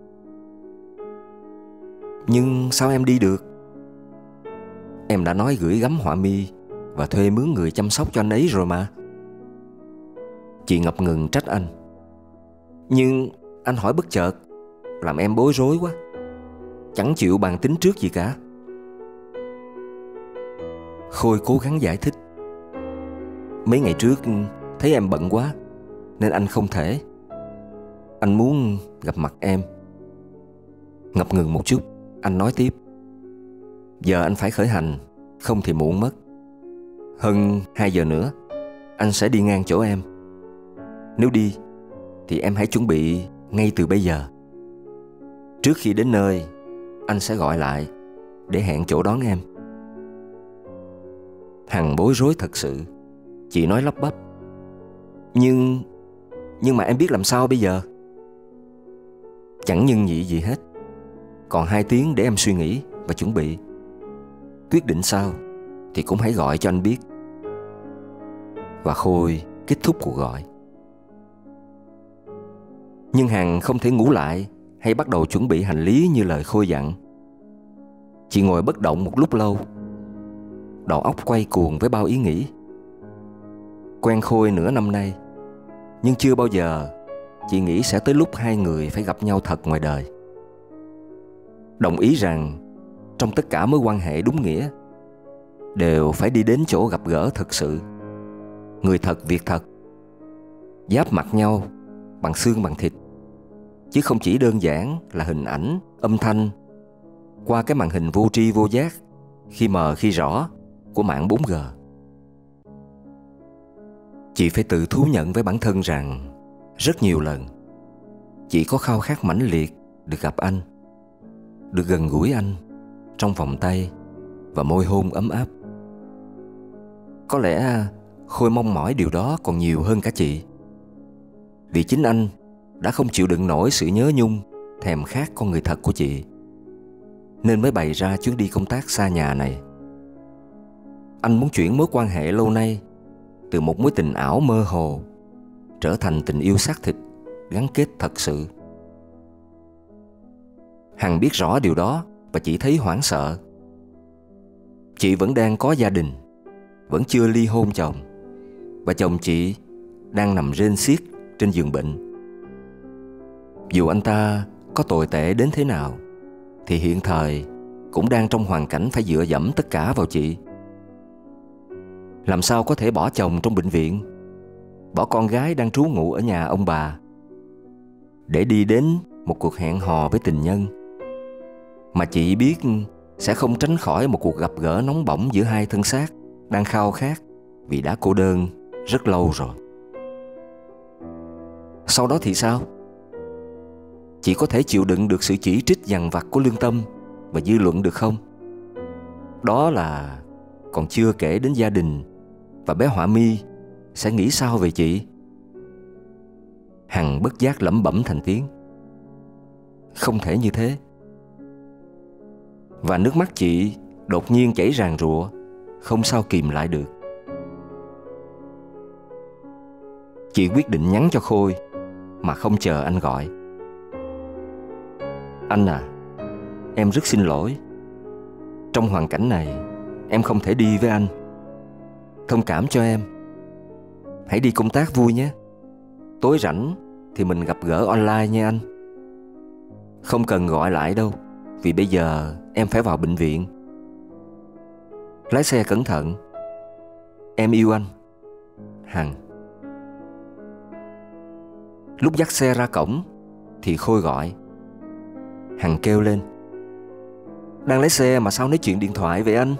nhưng sao em đi được? Em đã nói gửi gắm họa mi và thuê mướn người chăm sóc cho anh ấy rồi mà. Chị ngập ngừng trách anh: nhưng anh hỏi bất chợt, làm em bối rối quá, chẳng chịu bàn tính trước gì cả. Khôi cố gắng giải thích: mấy ngày trước thấy em bận quá nên anh không thể. Anh muốn gặp mặt em. Ngập ngừng một chút, anh nói tiếp: giờ anh phải khởi hành, không thì muộn mất. Hơn hai giờ nữa anh sẽ đi ngang chỗ em. Nếu đi thì em hãy chuẩn bị ngay từ bây giờ. Trước khi đến nơi, anh sẽ gọi lại để hẹn chỗ đón em. Hằng bối rối thật sự. Chị nói lắp bắp: Nhưng Nhưng mà em biết làm sao bây giờ? Chẳng nhưng nhị gì hết. Còn hai tiếng để em suy nghĩ và chuẩn bị. Quyết định sao thì cũng hãy gọi cho anh biết. Và Khôi kết thúc cuộc gọi. Nhưng Hằng không thể ngủ lại hay bắt đầu chuẩn bị hành lý như lời Khôi dặn. Chị ngồi bất động một lúc lâu, đầu óc quay cuồng với bao ý nghĩ. Quen Khôi nửa năm nay, nhưng chưa bao giờ chị nghĩ sẽ tới lúc hai người phải gặp nhau thật ngoài đời. Đồng ý rằng trong tất cả mối quan hệ đúng nghĩa đều phải đi đến chỗ gặp gỡ thật sự, người thật việc thật, giáp mặt nhau bằng xương bằng thịt, chứ không chỉ đơn giản là hình ảnh, âm thanh qua cái màn hình vô tri vô giác, khi mờ khi rõ của mạng bốn G. Chị phải tự thú nhận với bản thân rằng rất nhiều lần chị có khao khát mãnh liệt được gặp anh, được gần gũi anh trong vòng tay và môi hôn ấm áp. Có lẽ Khôi mong mỏi điều đó còn nhiều hơn cả chị, vì chính anh đã không chịu đựng nổi sự nhớ nhung, thèm khát con người thật của chị, nên mới bày ra chuyến đi công tác xa nhà này. Anh muốn chuyển mối quan hệ lâu nay từ một mối tình ảo mơ hồ trở thành tình yêu xác thịt, gắn kết thật sự. Hằng biết rõ điều đó và chị thấy hoảng sợ. Chị vẫn đang có gia đình, vẫn chưa ly hôn chồng, và chồng chị đang nằm rên xiết trên giường bệnh. Dù anh ta có tồi tệ đến thế nào thì hiện thời cũng đang trong hoàn cảnh phải dựa dẫm tất cả vào chị. Làm sao có thể bỏ chồng trong bệnh viện, bỏ con gái đang trú ngụ ở nhà ông bà để đi đến một cuộc hẹn hò với tình nhân mà chị biết sẽ không tránh khỏi một cuộc gặp gỡ nóng bỏng giữa hai thân xác đang khao khát vì đã cô đơn rất lâu rồi. Sau đó thì sao? Chị có thể chịu đựng được sự chỉ trích dằn vặt của lương tâm và dư luận được không? Đó là còn chưa kể đến gia đình và bé Họa Mi sẽ nghĩ sao về chị. Hằng bất giác lẩm bẩm thành tiếng. Không thể như thế. Và nước mắt chị đột nhiên chảy ràn rụa, không sao kìm lại được. Chị quyết định nhắn cho Khôi mà không chờ anh gọi. Anh à, em rất xin lỗi. Trong hoàn cảnh này, em không thể đi với anh. Thông cảm cho em. Hãy đi công tác vui nhé. Tối rảnh thì mình gặp gỡ online nha anh. Không cần gọi lại đâu, vì bây giờ em phải vào bệnh viện. Lái xe cẩn thận. Em yêu anh. Hằng. Lúc dắt xe ra cổng thì Khôi gọi. Hằng kêu lên. Đang lái xe mà sao nói chuyện điện thoại vậy anh?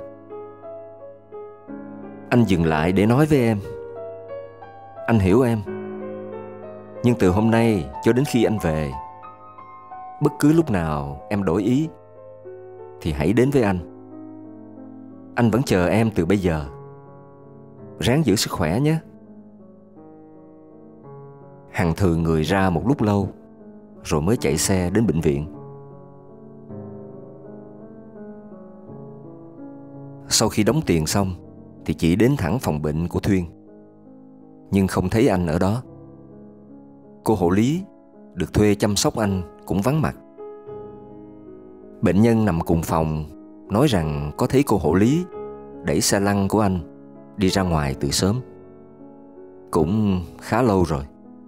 Anh dừng lại để nói với em. Anh hiểu em. Nhưng từ hôm nay cho đến khi anh về, bất cứ lúc nào em đổi ý thì hãy đến với anh. Anh vẫn chờ em từ bây giờ. Ráng giữ sức khỏe nhé. Hằng thừa người ra một lúc lâu rồi mới chạy xe đến bệnh viện. Sau khi đóng tiền xong thì chị đến thẳng phòng bệnh của Thuyên, nhưng không thấy anh ở đó. Cô hộ lý được thuê chăm sóc anh cũng vắng mặt. Bệnh nhân nằm cùng phòng nói rằng có thấy cô hộ lý đẩy xe lăn của anh đi ra ngoài từ sớm. Cũng khá lâu rồi.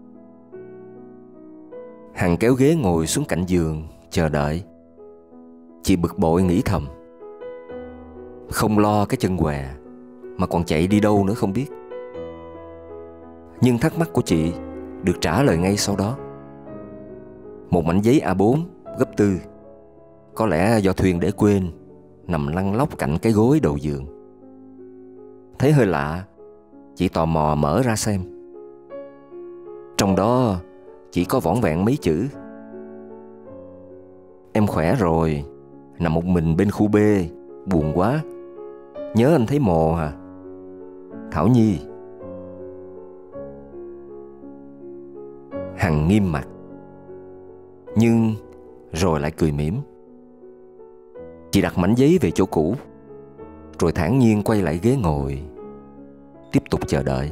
Hằng kéo ghế ngồi xuống cạnh giường chờ đợi. Chị bực bội nghĩ thầm. Không lo cái chân què mà còn chạy đi đâu nữa không biết. Nhưng thắc mắc của chị được trả lời ngay sau đó. Một mảnh giấy A bốn gấp tư, có lẽ do Thuyên để quên, nằm lăn lóc cạnh cái gối đầu giường. Thấy hơi lạ, chị tò mò mở ra xem. Trong đó chỉ có vỏn vẹn mấy chữ. Em khỏe rồi, nằm một mình bên khu B, buồn quá. Nhớ anh thấy mồ hả? Thảo Nhi. Hằng nghiêm mặt, nhưng rồi lại cười mỉm. Chị đặt mảnh giấy về chỗ cũ, rồi thản nhiên quay lại ghế ngồi, tiếp tục chờ đợi.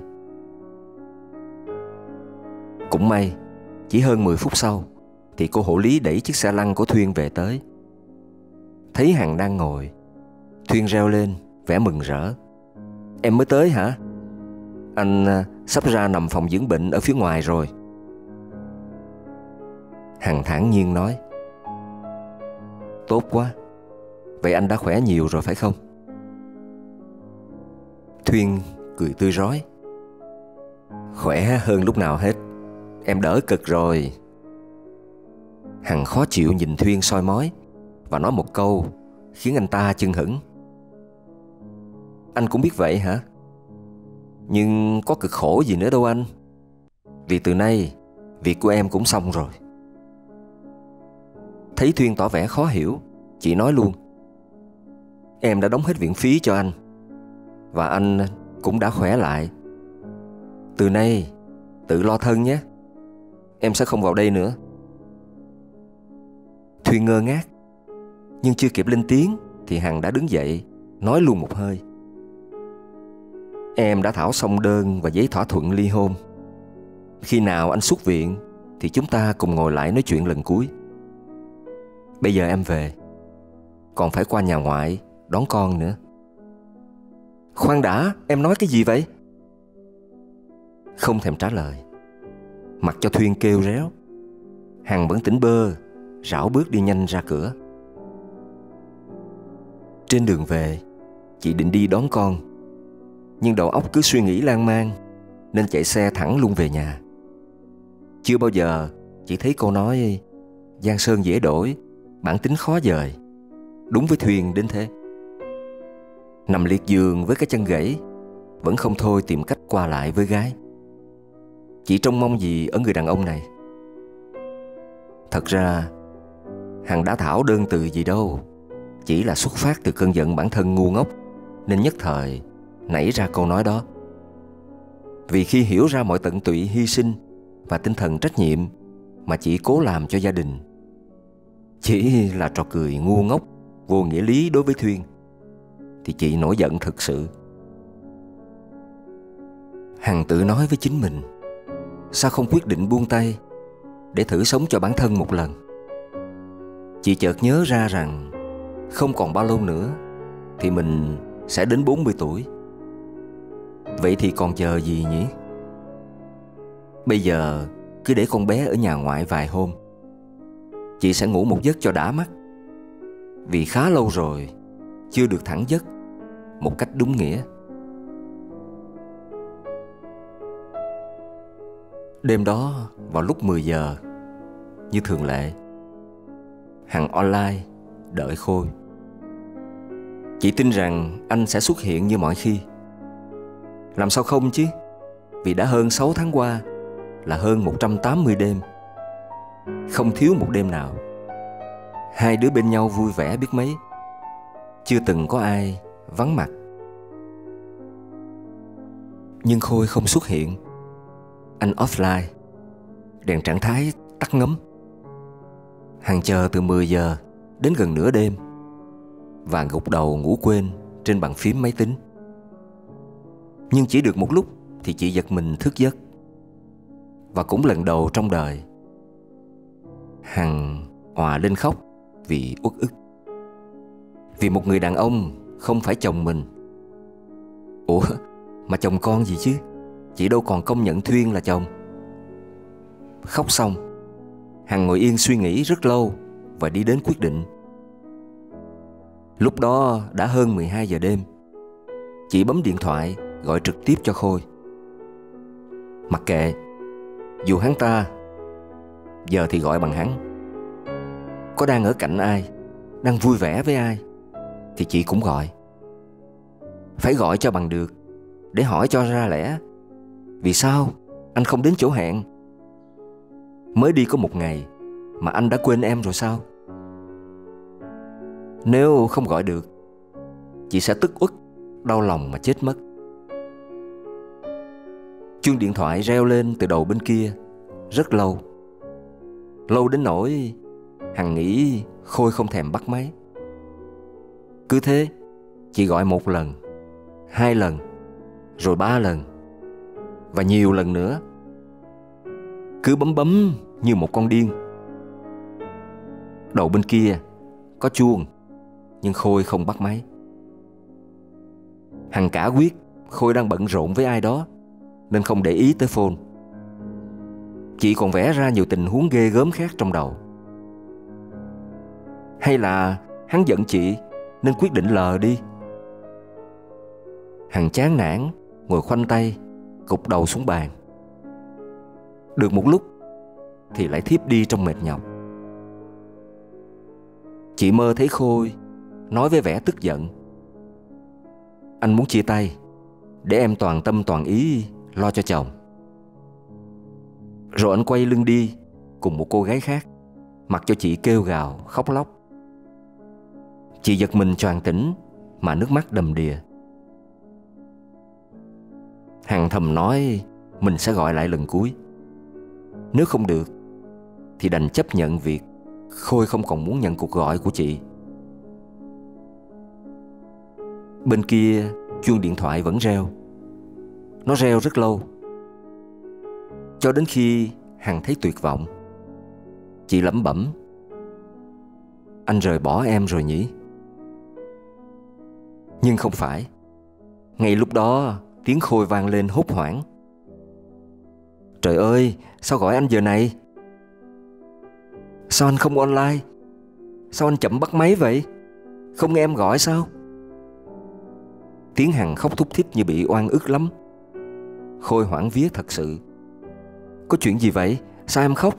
Cũng may, chỉ hơn mười phút sau thì cô hộ lý đẩy chiếc xe lăn của Thuyên về tới. Thấy Hằng đang ngồi, Thuyên reo lên vẻ mừng rỡ. Em mới tới hả? Anh sắp ra nằm phòng dưỡng bệnh ở phía ngoài rồi. Hằng thản nhiên nói. Tốt quá. Vậy anh đã khỏe nhiều rồi phải không? Thuyên cười tươi rói. Khỏe hơn lúc nào hết. Em đỡ cực rồi. Hằng khó chịu nhìn Thuyên soi mói và nói một câu khiến anh ta chưng hửng. Anh cũng biết vậy hả? Nhưng có cực khổ gì nữa đâu anh. Vì từ nay việc của em cũng xong rồi. Thấy Thuyên tỏ vẻ khó hiểu, chị nói luôn: Em đã đóng hết viện phí cho anh, và anh cũng đã khỏe lại. Từ nay tự lo thân nhé. Em sẽ không vào đây nữa. Thuyên ngơ ngác, nhưng chưa kịp lên tiếng thì Hằng đã đứng dậy, nói luôn một hơi: Em đã thảo xong đơn và giấy thỏa thuận ly hôn. Khi nào anh xuất viện thì chúng ta cùng ngồi lại nói chuyện lần cuối. Bây giờ em về, còn phải qua nhà ngoại đón con nữa. Khoan đã, em nói cái gì vậy? Không thèm trả lời, mặc cho Thuyên kêu réo, Hằng vẫn tỉnh bơ, rảo bước đi nhanh ra cửa. Trên đường về, chị định đi đón con, nhưng đầu óc cứ suy nghĩ lan man nên chạy xe thẳng luôn về nhà. Chưa bao giờ chị thấy cô nói giang sơn dễ đổi, bản tính khó dời. Đúng với Thuyên đến thế. Nằm liệt giường với cái chân gãy, vẫn không thôi tìm cách qua lại với gái. Chị trông mong gì ở người đàn ông này? Thật ra Hằng đã thảo đơn từ gì đâu, chỉ là xuất phát từ cơn giận bản thân ngu ngốc nên nhất thời nảy ra câu nói đó. Vì khi hiểu ra mọi tận tụy hy sinh và tinh thần trách nhiệm mà chị cố làm cho gia đình chỉ là trò cười ngu ngốc, vô nghĩa lý đối với Thuyên, thì chị nổi giận thực sự. Hằng tự nói với chính mình, sao không quyết định buông tay để thử sống cho bản thân một lần. Chị chợt nhớ ra rằng không còn bao lâu nữa thì mình sẽ đến bốn mươi tuổi. Vậy thì còn chờ gì nhỉ? Bây giờ cứ để con bé ở nhà ngoại vài hôm, chị sẽ ngủ một giấc cho đã mắt. Vì khá lâu rồi chưa được thẳng giấc một cách đúng nghĩa. Đêm đó vào lúc mười giờ, như thường lệ, Hằng online đợi Khôi. Chị tin rằng anh sẽ xuất hiện như mọi khi. Làm sao không chứ, vì đã hơn sáu tháng qua là hơn một trăm tám mươi đêm, không thiếu một đêm nào. Hai đứa bên nhau vui vẻ biết mấy, chưa từng có ai vắng mặt. Nhưng Khôi không xuất hiện. Anh offline, đèn trạng thái tắt ngấm. Hằng chờ từ mười giờ đến gần nửa đêm và gục đầu ngủ quên trên bàn phím máy tính. Nhưng chỉ được một lúc thì chị giật mình thức giấc. Và cũng lần đầu trong đời, Hằng òa lên khóc vì uất ức. Vì một người đàn ông không phải chồng mình. Ủa, mà chồng con gì chứ, chị đâu còn công nhận Thuyên là chồng. Khóc xong, Hằng ngồi yên suy nghĩ rất lâu và đi đến quyết định. Lúc đó đã hơn mười hai giờ đêm. Chị bấm điện thoại gọi trực tiếp cho Khôi. Mặc kệ, dù hắn ta giờ thì gọi bằng hắn. Có đang ở cạnh ai, đang vui vẻ với ai thì chị cũng gọi. Phải gọi cho bằng được, để hỏi cho ra lẽ. Vì sao anh không đến chỗ hẹn? Mới đi có một ngày mà anh đã quên em rồi sao? Nếu không gọi được, chị sẽ tức uất, đau lòng mà chết mất. Chuông điện thoại reo lên từ đầu bên kia rất lâu. Lâu đến nỗi Hằng nghĩ Khôi không thèm bắt máy. Cứ thế, chị gọi một lần, hai lần, rồi ba lần, và nhiều lần nữa. Cứ bấm bấm như một con điên. Đầu bên kia có chuông, nhưng Khôi không bắt máy. Hằng cả quyết Khôi đang bận rộn với ai đó nên không để ý tới phone. Chị còn vẽ ra nhiều tình huống ghê gớm khác trong đầu. Hay là hắn giận chị nên quyết định lờ đi. Hằng chán nản ngồi khoanh tay, gục đầu xuống bàn. Được một lúc thì lại thiếp đi trong mệt nhọc. Chị mơ thấy Khôi nói với vẻ tức giận: anh muốn chia tay để em toàn tâm toàn ý lo cho chồng. Rồi anh quay lưng đi cùng một cô gái khác, mặc cho chị kêu gào khóc lóc. Chị giật mình choàng tỉnh mà nước mắt đầm đìa. Hằng thầm nói mình sẽ gọi lại lần cuối. Nếu không được thì đành chấp nhận việc Khôi không còn muốn nhận cuộc gọi của chị. Bên kia chuông điện thoại vẫn reo. Nó reo rất lâu, cho đến khi Hằng thấy tuyệt vọng. Chị lẩm bẩm: anh rời bỏ em rồi nhỉ? Nhưng không phải. Ngay lúc đó tiếng Khôi vang lên hốt hoảng: trời ơi, sao gọi anh giờ này? Sao anh không online? Sao anh chậm bắt máy vậy? Không nghe em gọi sao? Tiếng Hằng khóc thút thít như bị oan ức lắm. Khôi hoảng vía thật sự. Có chuyện gì vậy? Sao em khóc?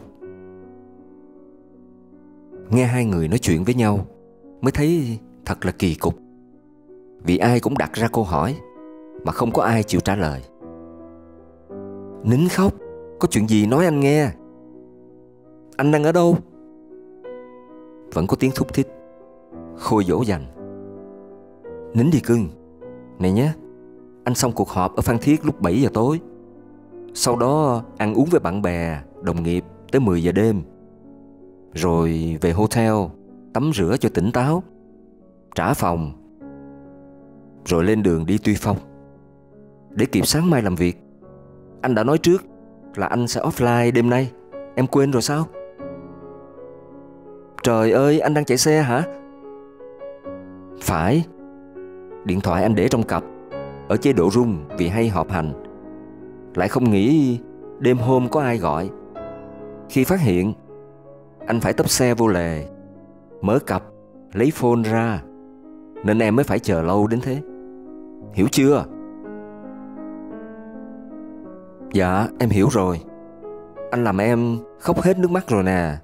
Nghe hai người nói chuyện với nhau mới thấy thật là kỳ cục. Vì ai cũng đặt ra câu hỏi mà không có ai chịu trả lời. Nín khóc. Có chuyện gì nói anh nghe. Anh đang ở đâu? Vẫn có tiếng thút thít. Khôi dỗ dành: nín đi cưng. Này nhé, anh xong cuộc họp ở Phan Thiết lúc bảy giờ tối. Sau đó ăn uống với bạn bè, đồng nghiệp tới mười giờ đêm. Rồi về hotel, tắm rửa cho tỉnh táo, trả phòng. Rồi lên đường đi Tuy Phong để kịp sáng mai làm việc. Anh đã nói trước là anh sẽ offline đêm nay. Em quên rồi sao? Trời ơi, anh đang chạy xe hả? Phải. Điện thoại anh để trong cặp, ở chế độ rung vì hay họp hành. Lại không nghĩ đêm hôm có ai gọi. Khi phát hiện, anh phải tấp xe vô lề, mở cặp, lấy phone ra. Nên em mới phải chờ lâu đến thế. Hiểu chưa? Dạ, em hiểu rồi. Anh làm em khóc hết nước mắt rồi nè.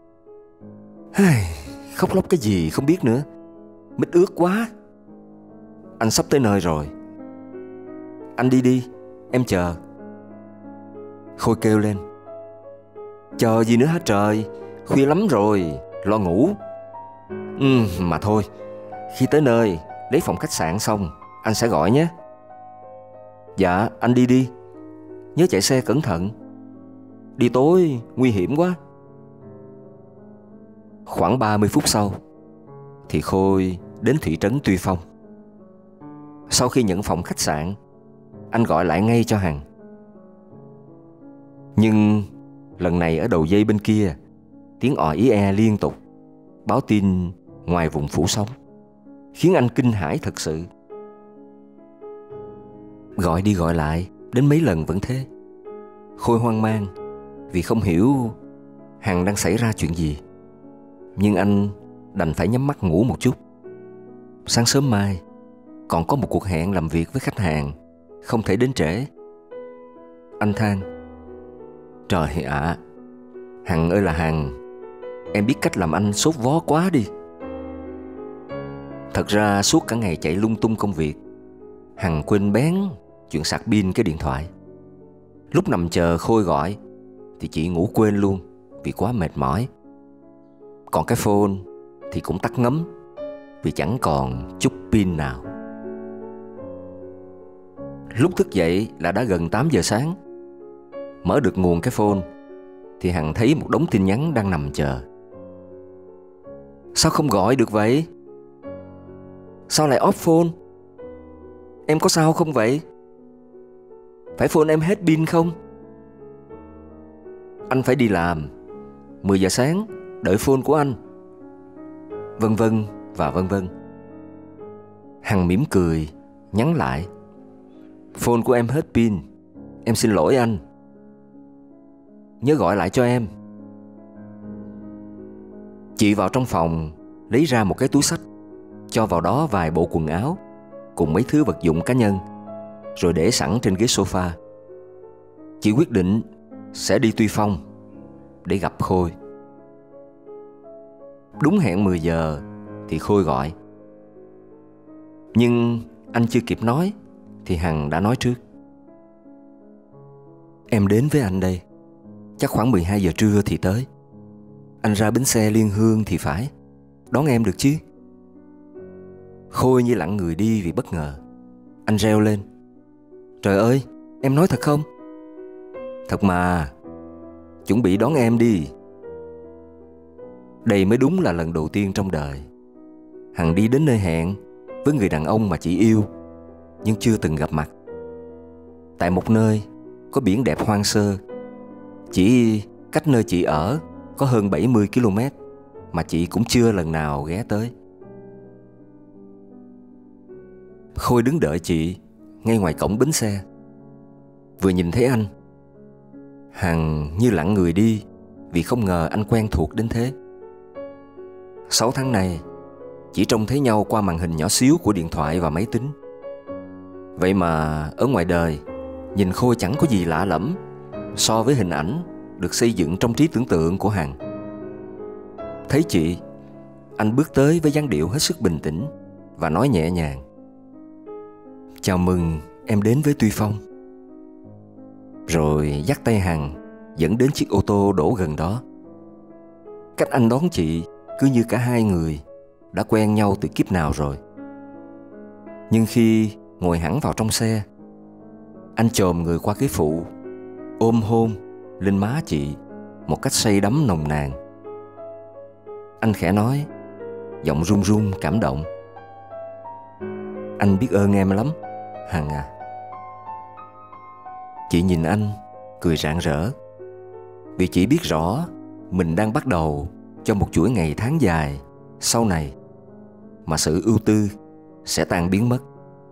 Khóc lóc cái gì không biết nữa. Mít ướt quá. Anh sắp tới nơi rồi. Anh đi đi, em chờ. Khôi kêu lên: chờ gì nữa hả trời? Khuya lắm rồi, lo ngủ. Ừ, mà thôi, khi tới nơi, lấy phòng khách sạn xong, anh sẽ gọi nhé. Dạ, anh đi đi. Nhớ chạy xe cẩn thận. Đi tối, nguy hiểm quá. Khoảng ba mươi phút sau thì Khôi đến thị trấn Tuy Phong. Sau khi nhận phòng khách sạn, anh gọi lại ngay cho Hằng. Nhưng lần này ở đầu dây bên kia, tiếng ò ý e liên tục báo tin ngoài vùng phủ sóng, khiến anh kinh hãi thật sự. Gọi đi gọi lại đến mấy lần vẫn thế. Khôi hoang mang vì không hiểu Hằng đang xảy ra chuyện gì. Nhưng anh đành phải nhắm mắt ngủ một chút. Sáng sớm mai còn có một cuộc hẹn làm việc với khách hàng, không thể đến trễ. Anh than: trời ạ, à, Hằng ơi là Hằng, em biết cách làm anh sốt vó quá đi. Thật ra suốt cả ngày chạy lung tung công việc, Hằng quên bén chuyện sạc pin cái điện thoại. Lúc nằm chờ Khôi gọi thì chị ngủ quên luôn vì quá mệt mỏi. Còn cái phone thì cũng tắt ngấm vì chẳng còn chút pin nào. Lúc thức dậy là đã gần tám giờ sáng. Mở được nguồn cái phone thì Hằng thấy một đống tin nhắn đang nằm chờ. Sao không gọi được vậy? Sao lại off phone? Em có sao không vậy? Phải phone em hết pin không? Anh phải đi làm. Mười giờ sáng đợi phone của anh. Vân vân và vân vân. Hằng mỉm cười nhắn lại: phone của em hết pin, em xin lỗi anh. Nhớ gọi lại cho em. Chị vào trong phòng lấy ra một cái túi xách, cho vào đó vài bộ quần áo cùng mấy thứ vật dụng cá nhân, rồi để sẵn trên ghế sofa. Chị quyết định sẽ đi Tuy Phong để gặp Khôi. Đúng hẹn mười giờ thì Khôi gọi. Nhưng Anh chưa kịp nói thì Hằng đã nói trước. Em đến với anh đây, chắc khoảng mười hai giờ trưa thì tới. Anh ra bến xe Liên Hương thì phải, đón em được chứ? Khôi như lặng người đi vì bất ngờ. Anh reo lên: Trời ơi, em nói thật không? Thật mà, chuẩn bị đón em đi. Đây mới đúng là lần đầu tiên trong đời Hằng đi đến nơi hẹn với người đàn ông mà chị yêu nhưng chưa từng gặp mặt. Tại một nơi có biển đẹp hoang sơ, chỉ cách nơi chị ở có hơn bảy mươi ki lô mét mà chị cũng chưa lần nào ghé tới. Khôi đứng đợi chị ngay ngoài cổng bến xe. Vừa nhìn thấy anh, Hằng như lặng người đi vì không ngờ anh quen thuộc đến thế. Sáu tháng này chỉ trông thấy nhau qua màn hình nhỏ xíu của điện thoại và máy tính. Vậy mà ở ngoài đời, nhìn Khôi chẳng có gì lạ lẫm so với hình ảnh được xây dựng trong trí tưởng tượng của Hằng. Thấy chị, anh bước tới với dáng điệu hết sức bình tĩnh và nói nhẹ nhàng: Chào mừng em đến với Tuy Phong. Rồi dắt tay Hằng dẫn đến chiếc ô tô đổ gần đó. Cách anh đón chị cứ như cả hai người đã quen nhau từ kiếp nào rồi. Nhưng khi ngồi hẳn vào trong xe, anh chồm người qua ghế phụ, ôm hôn lên má chị một cách say đắm nồng nàn. Anh khẽ nói, giọng run run cảm động: Anh biết ơn em lắm, Hằng à. Chị nhìn anh, cười rạng rỡ, vì chị biết rõ mình đang bắt đầu cho một chuỗi ngày tháng dài sau này mà sự ưu tư sẽ tan biến mất.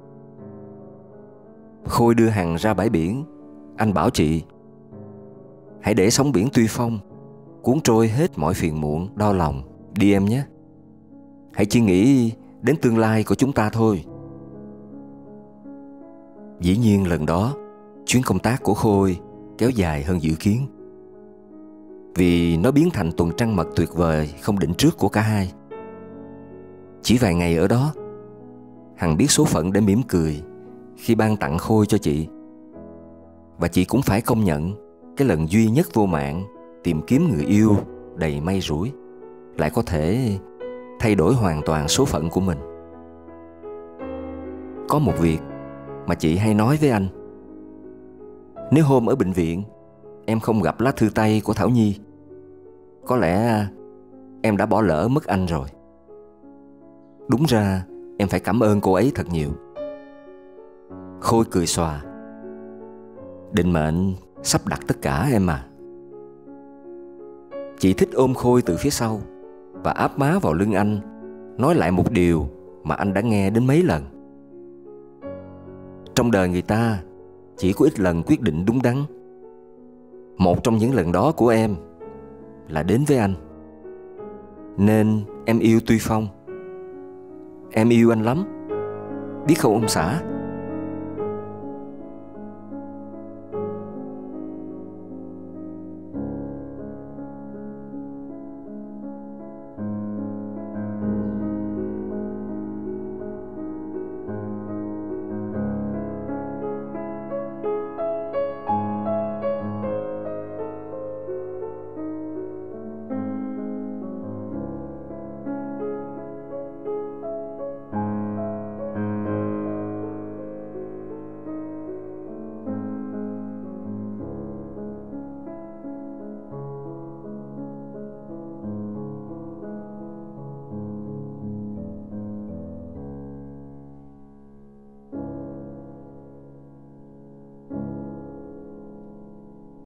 Khôi đưa Hằng ra bãi biển. Anh bảo chị: Hãy để sóng biển Tuy Phong cuốn trôi hết mọi phiền muộn, đau lòng đi em nhé. Hãy chỉ nghĩ đến tương lai của chúng ta thôi. Dĩ nhiên lần đó, chuyến công tác của Khôi kéo dài hơn dự kiến, vì nó biến thành tuần trăng mật tuyệt vời không định trước của cả hai. Chỉ vài ngày ở đó, Hằng biết số phận để mỉm cười khi ban tặng Khôi cho chị. Và chị cũng phải công nhận cái lần duy nhất vô mạng tìm kiếm người yêu đầy may rủi lại có thể thay đổi hoàn toàn số phận của mình. Có một việc mà chị hay nói với anh: Nếu hôm ở bệnh viện em không gặp lá thư tay của Thảo Nhi, có lẽ em đã bỏ lỡ mất anh rồi. Đúng ra em phải cảm ơn cô ấy thật nhiều. Khôi cười xòa: Định mệnh sắp đặt tất cả em à. Chị thích ôm Khôi từ phía sau và áp má vào lưng anh, nói lại một điều mà anh đã nghe đến mấy lần. Trong đời người ta chỉ có ít lần quyết định đúng đắn. Một trong những lần đó của em là đến với anh. Nên em yêu Tuy Phong. Em yêu anh lắm, biết không ông xã?